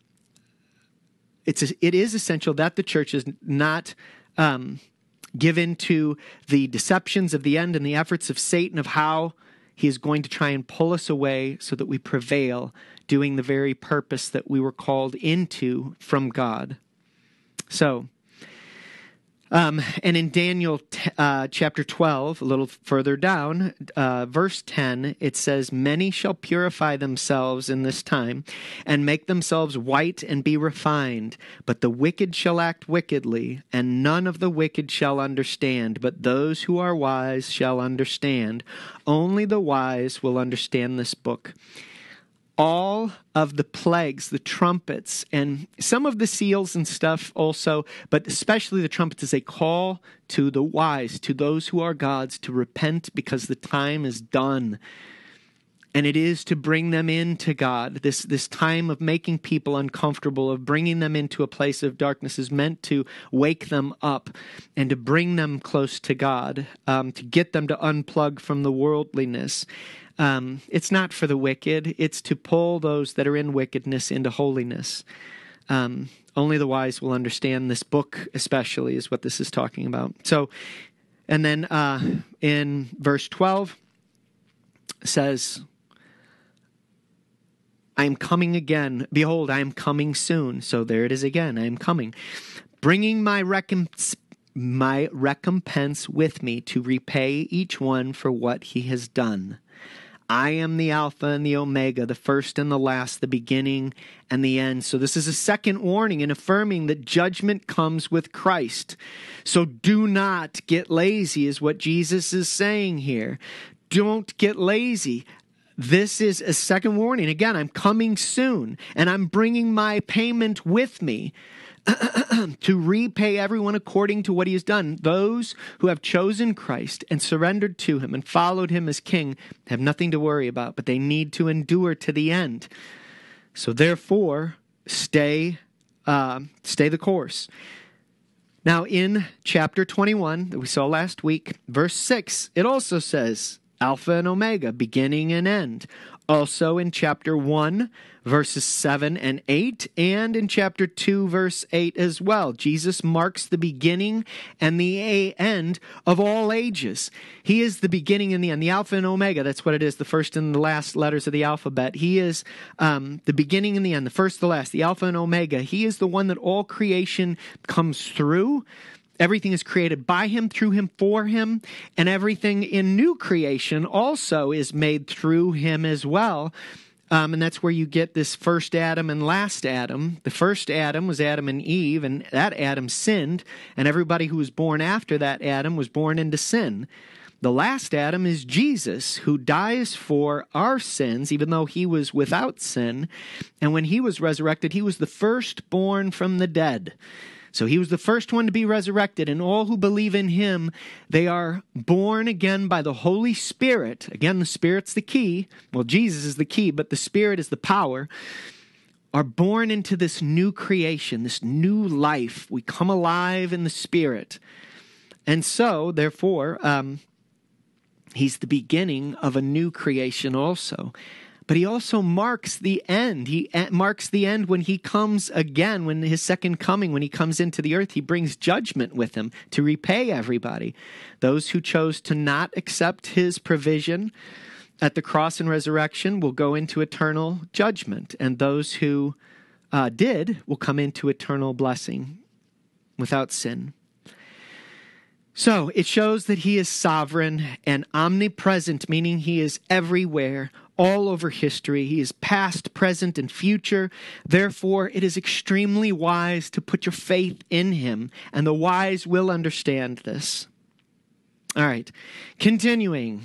It's a, it is essential that the church is not um, given to the deceptions of the end and the efforts of Satan of how he is going to try and pull us away so that we prevail, doing the very purpose that we were called into from God. So, um, and in Daniel t- uh, chapter twelve, a little further down, uh, verse ten, it says, many shall purify themselves in this time and make themselves white and be refined. But the wicked shall act wickedly, and none of the wicked shall understand. But those who are wise shall understand. Only the wise will understand this book. All of the plagues, the trumpets, and some of the seals and stuff also, but especially the trumpets, is a call to the wise, to those who are God's, to repent because the time is done. And it is to bring them into God. This, this time of making people uncomfortable, of bringing them into a place of darkness, is meant to wake them up and to bring them close to God, um, to get them to unplug from the worldliness. Um, it's not for the wicked. It's to pull those that are in wickedness into holiness. Um, only the wise will understand this book, especially, is what this is talking about. So, and then uh, in verse twelve, says, I am coming again. Behold, I am coming soon. So there it is again. I am coming, bringing my recompense, my recompense with me to repay each one for what he has done. I am the Alpha and the Omega, the first and the last, the beginning and the end. So this is a second warning in affirming that judgment comes with Christ. So do not get lazy is what Jesus is saying here. Don't get lazy. This is a second warning. Again, I'm coming soon, and I'm bringing my payment with me to repay everyone according to what he has done. Those who have chosen Christ and surrendered to him and followed him as king have nothing to worry about, but they need to endure to the end. So therefore, stay, uh, stay the course. Now in chapter twenty-one that we saw last week, verse six, it also says Alpha and Omega, beginning and end. Also in chapter one, verses seven and eight, and in chapter two, verse eight as well. Jesus marks the beginning and the end of all ages. He is the beginning and the end, the Alpha and Omega. That's what it is, the first and the last letters of the alphabet. He is um, the beginning and the end, the first, the last, the Alpha and Omega. He is the one that all creation comes through. Everything is created by him, through him, for him, and everything in new creation also is made through him as well. Um, and that's where you get this first Adam and last Adam. The first Adam was Adam and Eve, and that Adam sinned, and everybody who was born after that Adam was born into sin. The last Adam is Jesus, who dies for our sins, even though he was without sin. And when he was resurrected, he was the firstborn from the dead. So he was the first one to be resurrected, and all who believe in him, they are born again by the Holy Spirit. Again, the Spirit's the key. Well, Jesus is the key, but the Spirit is the power. Are born into this new creation, this new life. We come alive in the Spirit. And so, therefore, um, he's the beginning of a new creation also. But he also marks the end. He marks the end when he comes again, when his second coming, when he comes into the earth, he brings judgment with him to repay everybody. Those who chose to not accept his provision at the cross and resurrection will go into eternal judgment. And those who uh, did will come into eternal blessing without sin. So it shows that he is sovereign and omnipresent, meaning he is everywhere, all over history. He is past, present, and future. Therefore, it is extremely wise to put your faith in him, and the wise will understand this. All right, continuing.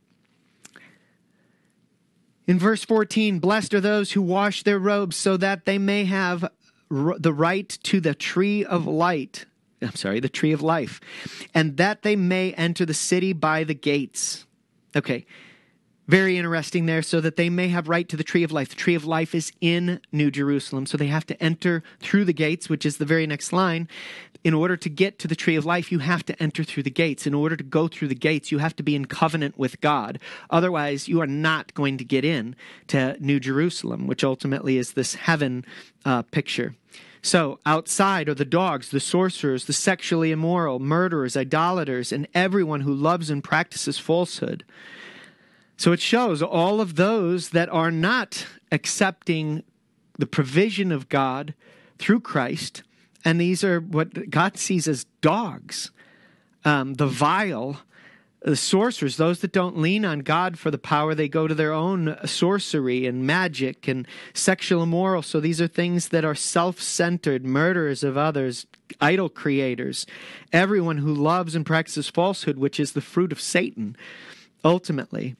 In verse fourteen, blessed are those who wash their robes so that they may have r- the right to the tree of light. I'm sorry, the tree of life, and that they may enter the city by the gates. Okay, very interesting there, so that they may have right to the tree of life. The tree of life is in New Jerusalem, so they have to enter through the gates, which is the very next line. In order to get to the tree of life, you have to enter through the gates. In order to go through the gates, you have to be in covenant with God. Otherwise, you are not going to get in to New Jerusalem, which ultimately is this heaven uh, picture. So outside are the dogs, the sorcerers, the sexually immoral, murderers, idolaters, and everyone who loves and practices falsehood. So it shows all of those that are not accepting the provision of God through Christ, and these are what God sees as dogs, um, the vile, the sorcerers, those that don't lean on God for the power, they go to their own sorcery and magic and sexual immoral. So these are things that are self-centered, murderers of others, idol creators, everyone who loves and practices falsehood, which is the fruit of Satan, ultimately.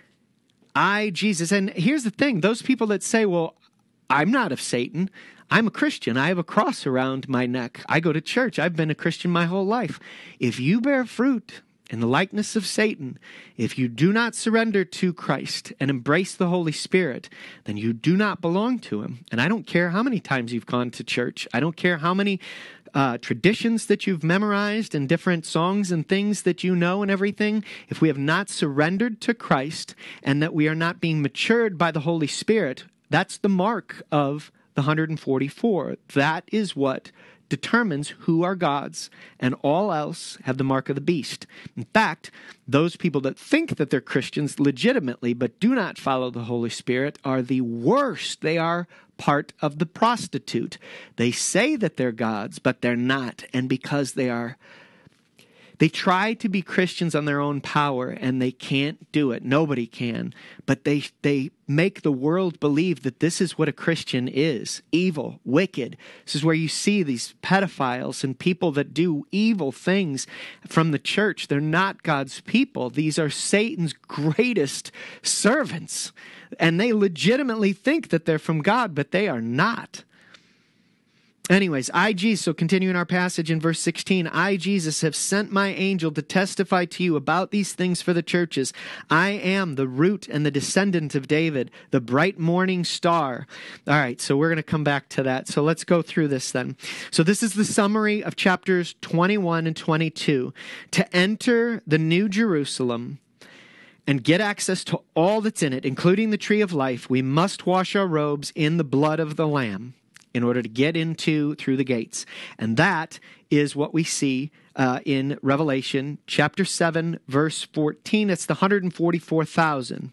I, Jesus, and here's the thing, those people that say, well, I'm not of Satan, I'm a Christian, I have a cross around my neck, I go to church, I've been a Christian my whole life. If you bear fruit in the likeness of Satan, if you do not surrender to Christ and embrace the Holy Spirit, then you do not belong to him. And I don't care how many times you've gone to church. I don't care how many uh, traditions that you've memorized and different songs and things that you know and everything. If we have not surrendered to Christ and that we are not being matured by the Holy Spirit, that's the mark of the one hundred forty-four. That is what determines who are God's, and all else have the mark of the beast. In fact, those people that think that they're Christians legitimately but do not follow the Holy Spirit are the worst. They are part of the prostitute. They say that they're God's, but they're not. And because they are They try to be Christians on their own power, and they can't do it. Nobody can. But they they make the world believe that this is what a Christian is. Evil, wicked. This is where you see these pedophiles and people that do evil things from the church. They're not God's people. These are Satan's greatest servants. And they legitimately think that they're from God, but they are not. Anyways, I, Jesus, so continuing our passage in verse sixteen, I, Jesus, have sent my angel to testify to you about these things for the churches. I am the root and the descendant of David, the bright morning star. All right, so we're going to come back to that. So let's go through this then. So this is the summary of chapters twenty-one and twenty-two. To enter the New Jerusalem and get access to all that's in it, including the tree of life, we must wash our robes in the blood of the Lamb in order to get into through the gates. And that is what we see uh, in Revelation chapter seven, verse fourteen. It's the one hundred forty-four thousand.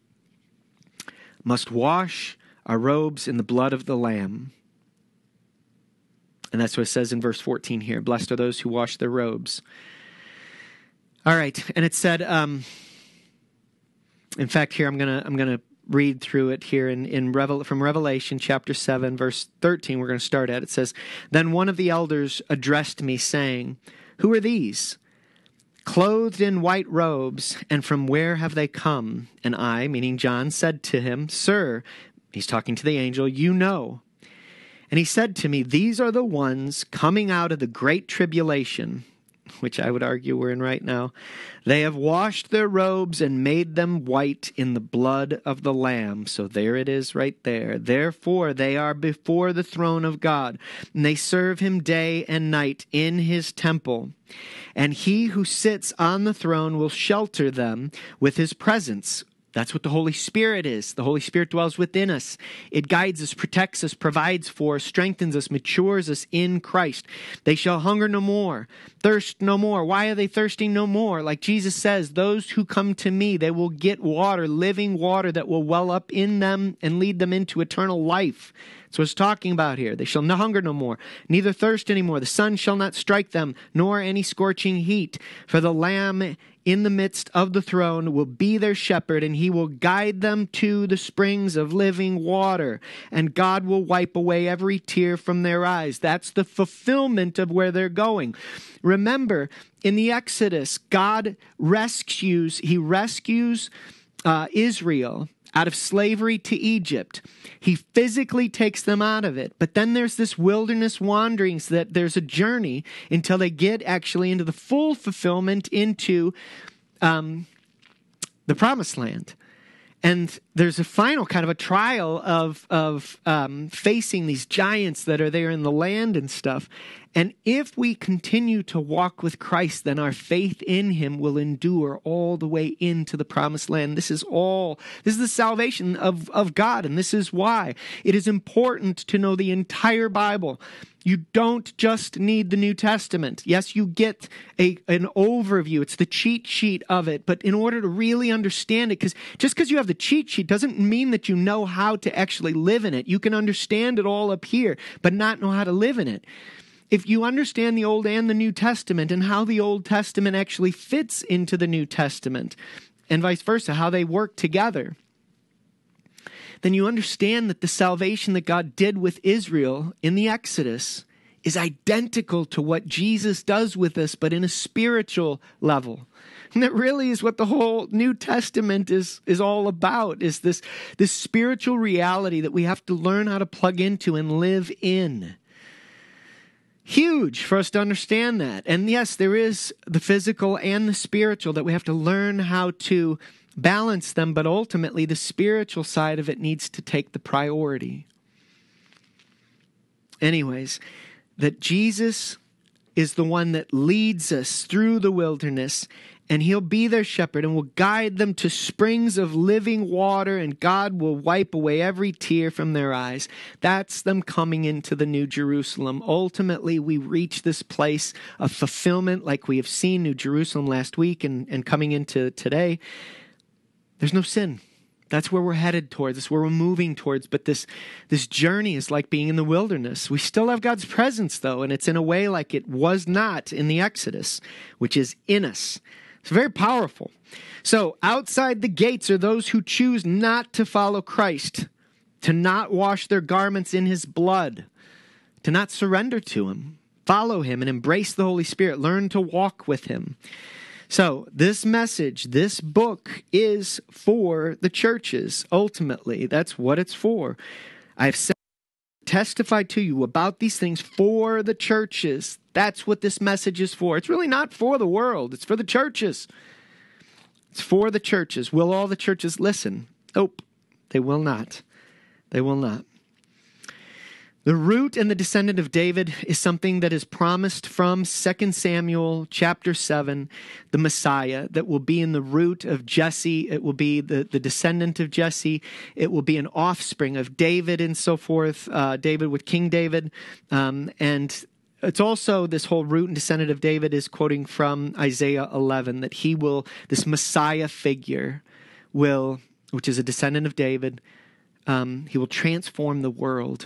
Must wash our robes in the blood of the Lamb. And that's what it says in verse fourteen here. Blessed are those who wash their robes. All right. And it said, um, in fact, here I'm going to, I'm going to read through it here in, in Revel, from Revelation chapter seven, verse thirteen, we're going to start at. It says, Then one of the elders addressed me, saying, Who are these? Clothed in white robes, and from where have they come? And I, meaning John, said to him, Sir, he's talking to the angel, you know. And he said to me, These are the ones coming out of the great tribulation, which I would argue we're in right now. They have washed their robes and made them white in the blood of the Lamb. So there it is right there. Therefore they are before the throne of God, and they serve him day and night in his temple. And he who sits on the throne will shelter them with his presence. That's what the Holy Spirit is. The Holy Spirit dwells within us. It guides us, protects us, provides for us, strengthens us, matures us in Christ. They shall hunger no more, thirst no more. Why are they thirsting no more? Like Jesus says, those who come to me, they will get water, living water that will well up in them and lead them into eternal life. That's what it's talking about here. They shall no hunger no more, neither thirst any more. The sun shall not strike them, nor any scorching heat. For the Lamb in the midst of the throne will be their shepherd, and he will guide them to the springs of living water. And God will wipe away every tear from their eyes. That's the fulfillment of where they're going. Remember, in the Exodus, God rescues, he rescues uh, Israel out of slavery to Egypt. He physically takes them out of it. But then there's this wilderness wandering, so that there's a journey until they get actually into the full fulfillment into um, the promised land. And there's a final kind of a trial of, of um, facing these giants that are there in the land and stuff. And if we continue to walk with Christ, then our faith in him will endure all the way into the promised land. This is all, this is the salvation of, of God. And this is why it is important to know the entire Bible. You don't just need the New Testament. Yes, you get a, an overview. It's the cheat sheet of it. But in order to really understand it, because just because you have the cheat sheet doesn't mean that you know how to actually live in it. You can understand it all up here, but not know how to live in it. If you understand the Old and the New Testament and how the Old Testament actually fits into the New Testament and vice versa, how they work together, then you understand that the salvation that God did with Israel in the Exodus is identical to what Jesus does with us, but in a spiritual level. And that really is what the whole New Testament is, is all about, is this, this spiritual reality that we have to learn how to plug into and live in. Huge for us to understand that. And yes, there is the physical and the spiritual that we have to learn how to balance them, but ultimately the spiritual side of it needs to take the priority. Anyways, that Jesus is the one that leads us through the wilderness, and he'll be their shepherd and will guide them to springs of living water, and God will wipe away every tear from their eyes. That's them coming into the New Jerusalem. Ultimately, we reach this place of fulfillment like we have seen New Jerusalem last week and, and coming into today. There's no sin. That's where we're headed towards. That's where we're moving towards. But this, this journey is like being in the wilderness. We still have God's presence, though, and it's in a way like it was not in the Exodus, which is in us. It's very powerful. So outside the gates are those who choose not to follow Christ, to not wash their garments in his blood, to not surrender to him, follow him, and embrace the Holy Spirit, learn to walk with him. So this message, this book is for the churches, ultimately. That's what it's for. I've said, testified to you about these things for the churches. That's what this message is for. It's really not for the world. It's for the churches. It's for the churches. Will all the churches listen? Nope, they will not. They will not. The root and the descendant of David is something that is promised from Second Samuel chapter seven, the Messiah that will be in the root of Jesse. It will be the, the descendant of Jesse. It will be an offspring of David and so forth, uh, David with King David. Um, and it's also this whole root and descendant of David is quoting from Isaiah eleven, that he will, this Messiah figure will, which is a descendant of David, um, he will transform the world.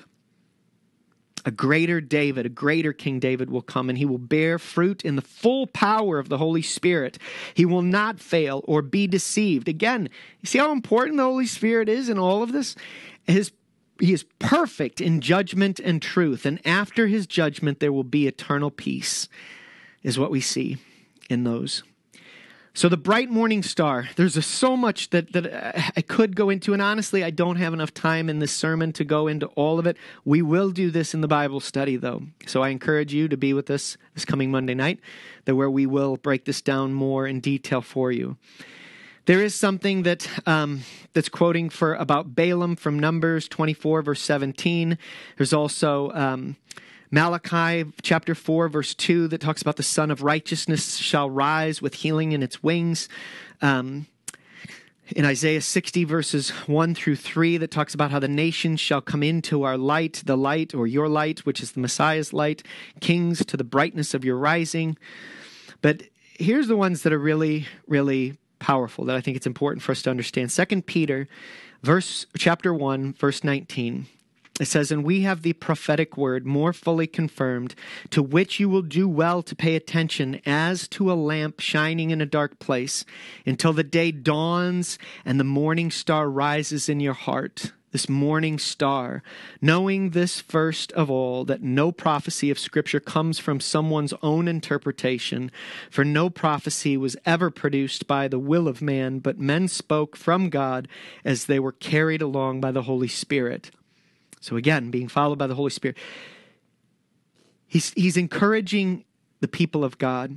A greater David, a greater King David will come, and he will bear fruit in the full power of the Holy Spirit. He will not fail or be deceived. Again, you see how important the Holy Spirit is in all of this? His, he is perfect in judgment and truth, and after his judgment there will be eternal peace, is what we see in those. So the bright morning star, there's a, so much that, that I could go into, and honestly, I don't have enough time in this sermon to go into all of it. We will do this in the Bible study, though. So I encourage you to be with us this coming Monday night, that where we will break this down more in detail for you. There is something that um, that's quoting for about Balaam from Numbers twenty-four, verse seventeen. There's also Um, Malachi chapter four, verse two, that talks about the Son of Righteousness shall rise with healing in its wings. Um, in Isaiah sixty, verses one through three, that talks about how the nations shall come into our light, the light, or your light, which is the Messiah's light, kings to the brightness of your rising. But here's the ones that are really, really powerful, that I think it's important for us to understand. Second Peter, verse chapter one, verse nineteen. It says, and we have the prophetic word more fully confirmed, to which you will do well to pay attention as to a lamp shining in a dark place until the day dawns and the morning star rises in your heart. This morning star, knowing this first of all, that no prophecy of Scripture comes from someone's own interpretation, for no prophecy was ever produced by the will of man, but men spoke from God as they were carried along by the Holy Spirit. So again, being followed by the Holy Spirit. He's, he's encouraging the people of God.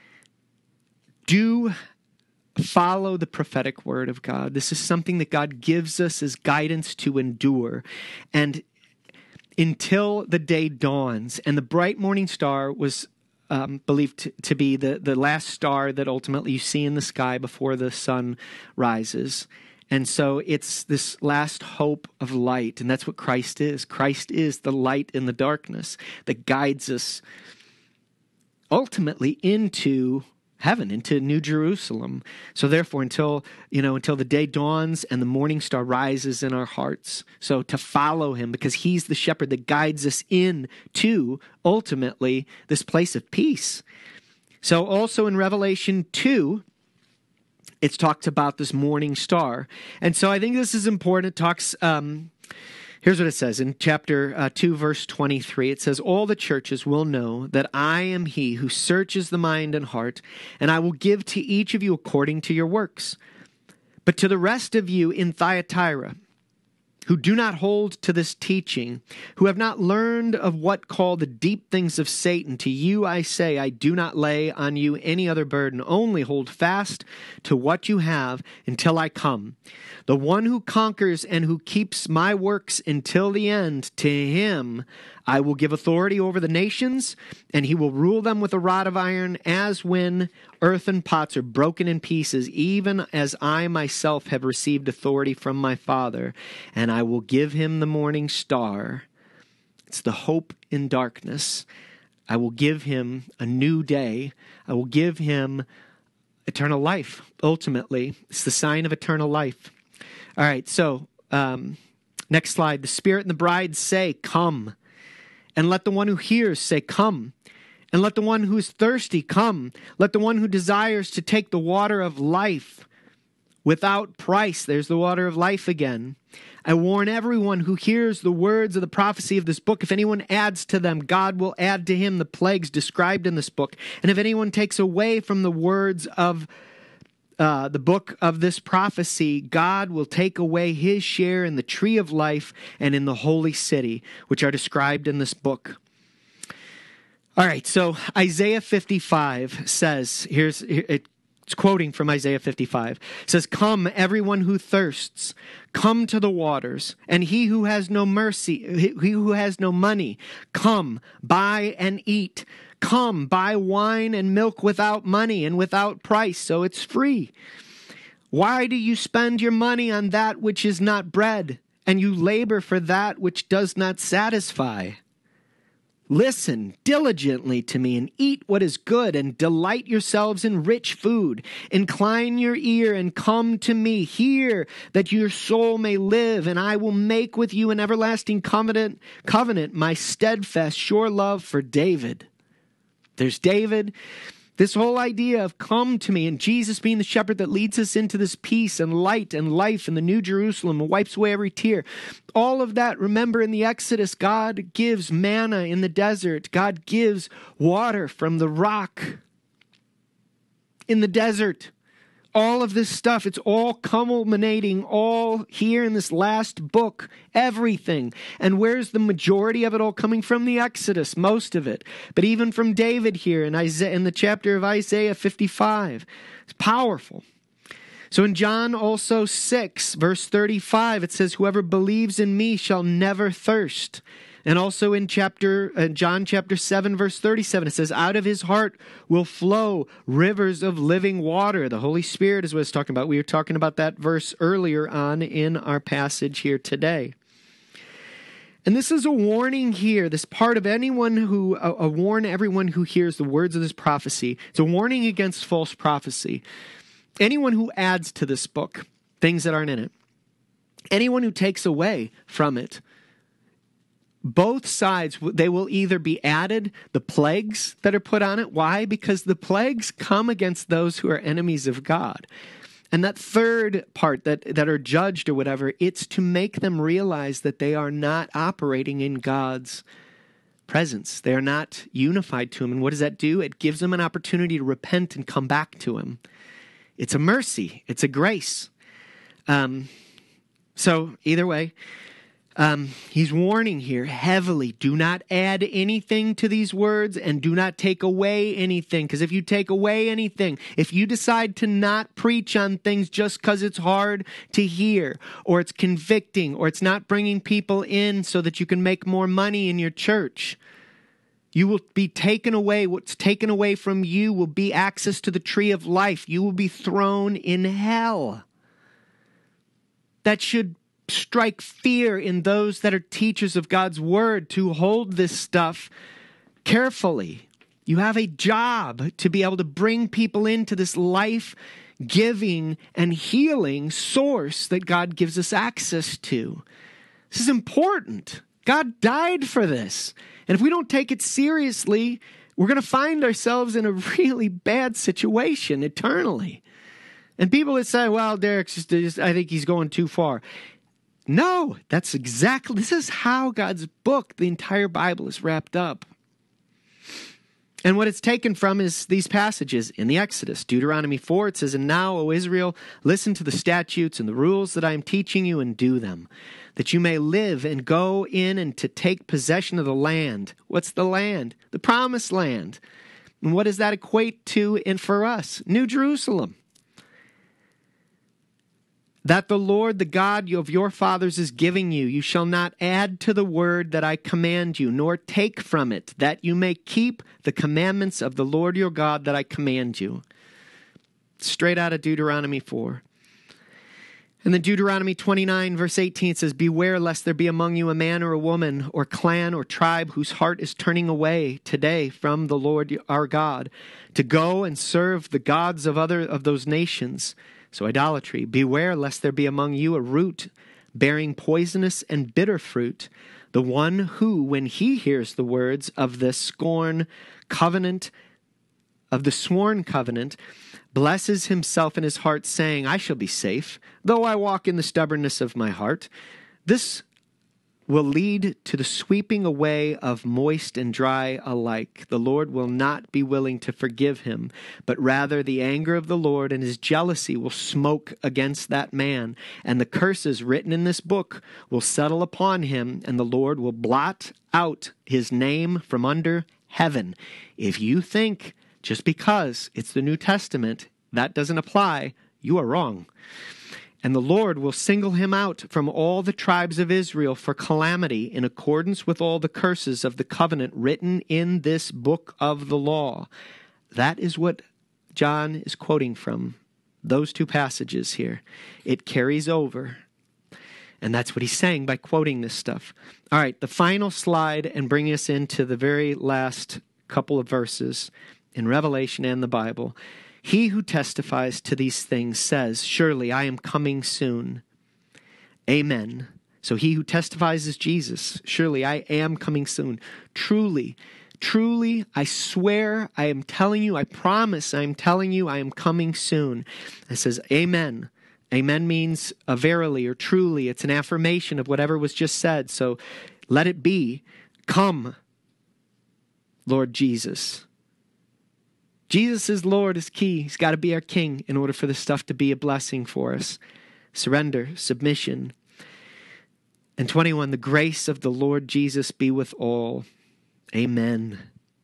Do follow the prophetic word of God. This is something that God gives us as guidance to endure. And until the day dawns, and the bright morning star was um, believed to, to be the, the last star that ultimately you see in the sky before the sun rises. And so it's this last hope of light, and that's what Christ is. Christ is the light in the darkness that guides us ultimately into heaven, into New Jerusalem. So therefore, until, you know, until the day dawns and the morning star rises in our hearts. So to follow him, because he's the shepherd that guides us in to ultimately this place of peace. So also in Revelation two, it's talked about this morning star. And so I think this is important. It talks, um, here's what it says in chapter uh, two, verse twenty-three. It says, all the churches will know that I am he who searches the mind and heart, and I will give to each of you according to your works. But to the rest of you in Thyatira, who do not hold to this teaching, who have not learned of what call the deep things of Satan, to you I say, I do not lay on you any other burden, only hold fast to what you have until I come. The one who conquers and who keeps my works until the end, to him I will give authority over the nations, and he will rule them with a rod of iron, as when earthen pots are broken in pieces, even as I myself have received authority from my Father, and I will give him the morning star. It's the hope in darkness. I will give him a new day. I will give him eternal life, ultimately. It's the sign of eternal life. All right, so um, next slide. The Spirit and the bride say, come. And let the one who hears say, come. And let the one who is thirsty come. Let the one who desires to take the water of life without price. There's the water of life again. I warn everyone who hears the words of the prophecy of this book. If anyone adds to them, God will add to him the plagues described in this book. And if anyone takes away from the words of uh, the book of this prophecy, God will take away his share in the tree of life and in the holy city, which are described in this book. All right, so Isaiah fifty-five says, here's it. It's quoting from Isaiah fifty-five. It says, come, everyone who thirsts, come to the waters, and he who has no mercy, he who has no money, come, buy and eat. Come, buy wine and milk without money and without price, so it's free. Why do you spend your money on that which is not bread, and you labor for that which does not satisfy? Listen diligently to me and eat what is good and delight yourselves in rich food. Incline your ear and come to me. Hear that your soul may live, and I will make with you an everlasting covenant, covenant, my steadfast, sure love for David. There's David. This whole idea of come to me and Jesus being the shepherd that leads us into this peace and light and life in the New Jerusalem and wipes away every tear. All of that, remember in the Exodus, God gives manna in the desert. God gives water from the rock in the desert. All of this stuff, it's all culminating all here in this last book, everything. And where's the majority of it all coming from? The Exodus, most of it. But even from David here in Isaiah, in the chapter of Isaiah fifty-five, it's powerful. So in John also six, verse thirty-five, it says, whoever believes in me shall never thirst. And also in chapter uh, John chapter seven, verse thirty-seven, it says, out of his heart will flow rivers of living water. The Holy Spirit is what it's talking about. We were talking about that verse earlier on in our passage here today. And this is a warning here, this part of anyone who, uh, uh, warn everyone who hears the words of this prophecy. It's a warning against false prophecy. Anyone who adds to this book things that aren't in it, anyone who takes away from it, both sides, they will either be added, the plagues that are put on it. Why? Because the plagues come against those who are enemies of God. And that third part that, that are judged or whatever, it's to make them realize that they are not operating in God's presence. They are not unified to him. And what does that do? It gives them an opportunity to repent and come back to him. It's a mercy. It's a grace. Um, so either way, Um, he's warning here heavily, do not add anything to these words and do not take away anything. Because if you take away anything, if you decide to not preach on things just because it's hard to hear or it's convicting or it's not bringing people in so that you can make more money in your church, you will be taken away. What's taken away from you will be access to the tree of life. You will be thrown in hell. That should strike fear in those that are teachers of God's word to hold this stuff carefully. You have a job to be able to bring people into this life-giving and healing source that God gives us access to. This is important. God died for this. And if we don't take it seriously, we're going to find ourselves in a really bad situation eternally. And people that say, well, Derek's just, just I think he's going too far. No, that's exactly, this is how God's book, the entire Bible, is wrapped up. And what it's taken from is these passages in the Exodus. Deuteronomy four, it says, and now, O Israel, listen to the statutes and the rules that I am teaching you and do them, that you may live and go in and to take possession of the land. What's the land? The promised land. And what does that equate to in for us? New Jerusalem. That the Lord, the God of your fathers, is giving you. You shall not add to the word that I command you, nor take from it, that you may keep the commandments of the Lord your God that I command you. Straight out of Deuteronomy four. And then Deuteronomy twenty-nine, verse eighteen says, beware lest there be among you a man or a woman or clan or tribe whose heart is turning away today from the Lord our God to go and serve the gods of other of those nations. So idolatry. Beware lest there be among you a root bearing poisonous and bitter fruit, the one who, when he hears the words of the scorn covenant, of the sworn covenant, blesses himself in his heart, saying, I shall be safe, though I walk in the stubbornness of my heart. This will lead to the sweeping away of moist and dry alike. The Lord will not be willing to forgive him, but rather the anger of the Lord and his jealousy will smoke against that man, and the curses written in this book will settle upon him, and the Lord will blot out his name from under heaven. If you think just because it's the New Testament that doesn't apply, you are wrong. And the Lord will single him out from all the tribes of Israel for calamity in accordance with all the curses of the covenant written in this book of the law. That is what John is quoting from, those two passages here. It carries over. And that's what he's saying by quoting this stuff. All right, the final slide and bringing us into the very last couple of verses in Revelation and the Bible. He who testifies to these things says, surely I am coming soon. Amen. So he who testifies is Jesus. Surely I am coming soon. Truly, truly, I swear, I am telling you, I promise, I am telling you, I am coming soon. It says, amen. Amen means a verily or truly. It's an affirmation of whatever was just said. So let it be. Come, Lord Jesus. Jesus is Lord, is key. He's got to be our king in order for this stuff to be a blessing for us. Surrender, submission. And twenty-one, the grace of the Lord Jesus be with all. Amen.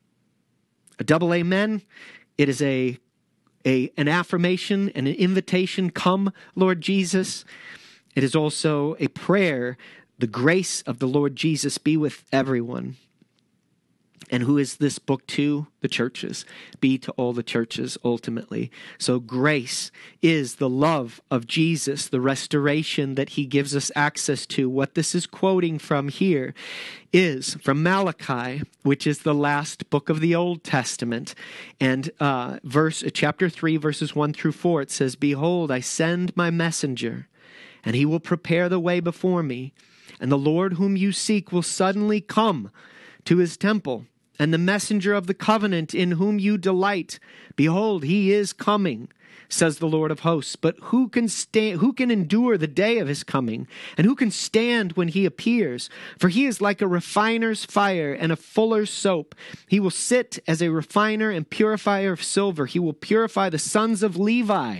A double amen. It is a, a an affirmation and an invitation. Come, Lord Jesus. It is also a prayer. The grace of the Lord Jesus be with everyone. And who is this book to? The churches. Be to all the churches, ultimately. So grace is the love of Jesus, the restoration that he gives us access to. What this is quoting from here is from Malachi, which is the last book of the Old Testament. And uh, verse chapter three, verses one through four, it says, behold, I send my messenger, and he will prepare the way before me. And the Lord whom you seek will suddenly come to his temple. And the messenger of the covenant in whom you delight, behold, he is coming, says the Lord of hosts. But who can stand, who can endure the day of his coming? And who can stand when he appears? For he is like a refiner's fire and a fuller's soap. He will sit as a refiner and purifier of silver. He will purify the sons of Levi,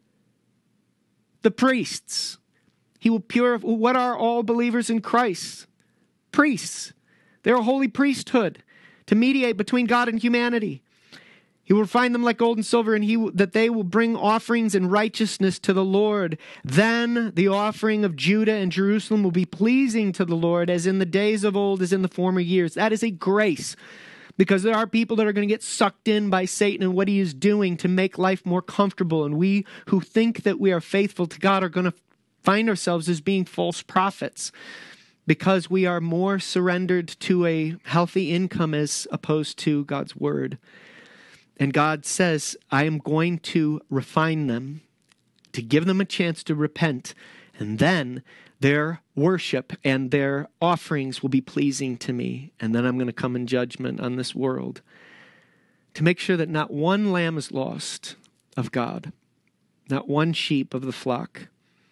the priests. He will purify. What are all believers in Christ? Priests. They're a holy priesthood to mediate between God and humanity. He will refine them like gold and silver, and he that they will bring offerings in righteousness to the Lord. Then the offering of Judah and Jerusalem will be pleasing to the Lord, as in the days of old, as in the former years. That is a grace, because there are people that are going to get sucked in by Satan and what he is doing to make life more comfortable. And we who think that we are faithful to God are going to find ourselves as being false prophets, because we are more surrendered to a healthy income as opposed to God's word. And God says, I am going to refine them, to give them a chance to repent, and then their worship and their offerings will be pleasing to me. And then I'm going to come in judgment on this world to make sure that not one lamb is lost of God, not one sheep of the flock.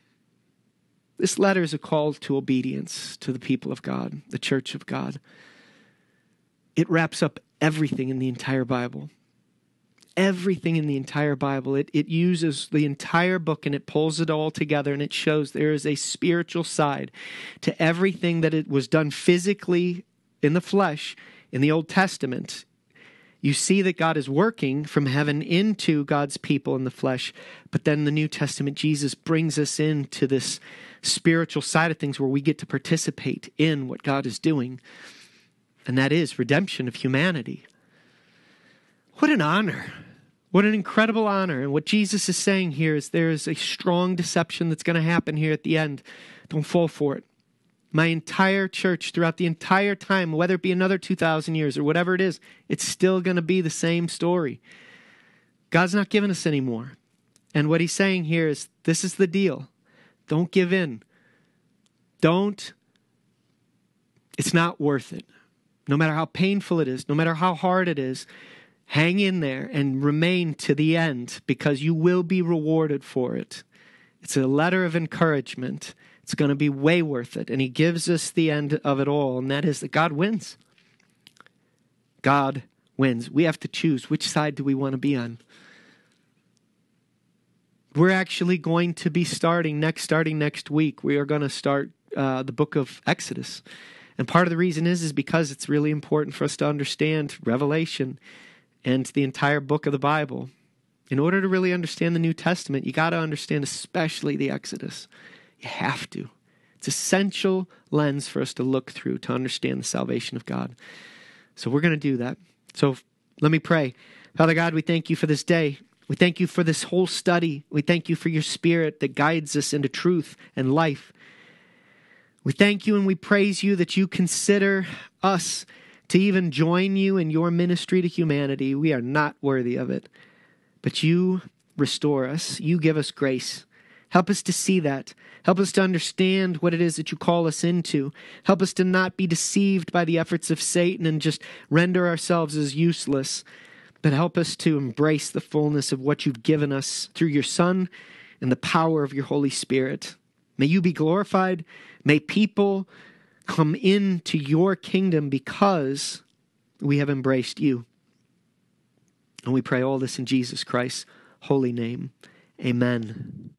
This letter is a call to obedience to the people of God, the church of God. It wraps up everything in the entire Bible. Everything in the entire Bible. It, it uses the entire book and it pulls it all together, and it shows there is a spiritual side to everything that it was done physically in the flesh in the Old Testament. You see that God is working from heaven into God's people in the flesh. But then the New Testament, Jesus brings us into this spiritual side of things where we get to participate in what God is doing. And that is redemption of humanity. What an honor. What an incredible honor. And what Jesus is saying here is there is a strong deception that's going to happen here at the end. Don't fall for it. My entire church throughout the entire time, whether it be another two thousand years or whatever it is, it's still going to be the same story. God's not giving us any more. And what he's saying here is, this is the deal. Don't give in. Don't. It's not worth it. No matter how painful it is, no matter how hard it is, hang in there and remain to the end, because you will be rewarded for it. It's a letter of encouragement. It's going to be way worth it. And he gives us the end of it all, and that is that God wins. God wins. We have to choose, which side do we want to be on? We're actually going to be starting next, starting next week. We are going to start uh, the book of Exodus. And part of the reason is, is because it's really important for us to understand Revelation and the entire book of the Bible. In order to really understand the New Testament, you got to understand especially the Exodus. You have to. It's an essential lens for us to look through to understand the salvation of God. So we're going to do that. So let me pray. Father God, we thank you for this day. We thank you for this whole study. We thank you for your Spirit that guides us into truth and life. We thank you and we praise you that you consider us to even join you in your ministry to humanity. We are not worthy of it, but you restore us. You give us grace. Help us to see that. Help us to understand what it is that you call us into. Help us to not be deceived by the efforts of Satan and just render ourselves as useless, but help us to embrace the fullness of what you've given us through your Son and the power of your Holy Spirit. May you be glorified. May people come into your kingdom because we have embraced you. And we pray all this in Jesus Christ's holy name. Amen.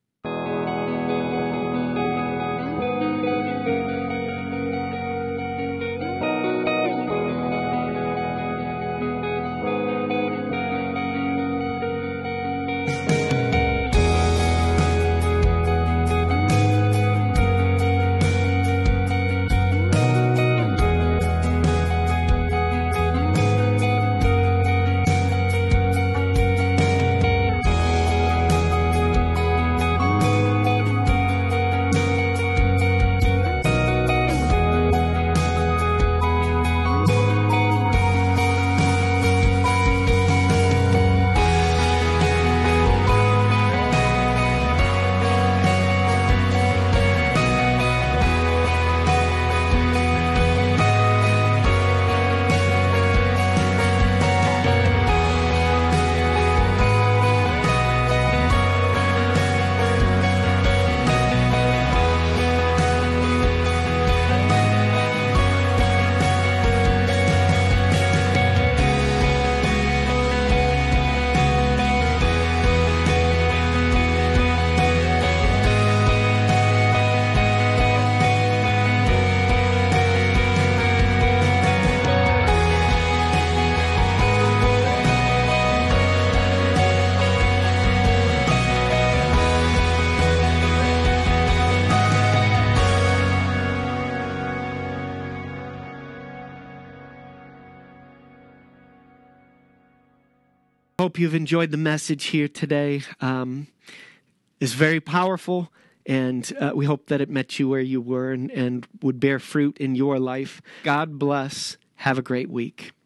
Hope you've enjoyed the message here today. Um, it's very powerful, and uh, we hope that it met you where you were and, and would bear fruit in your life. God bless. Have a great week.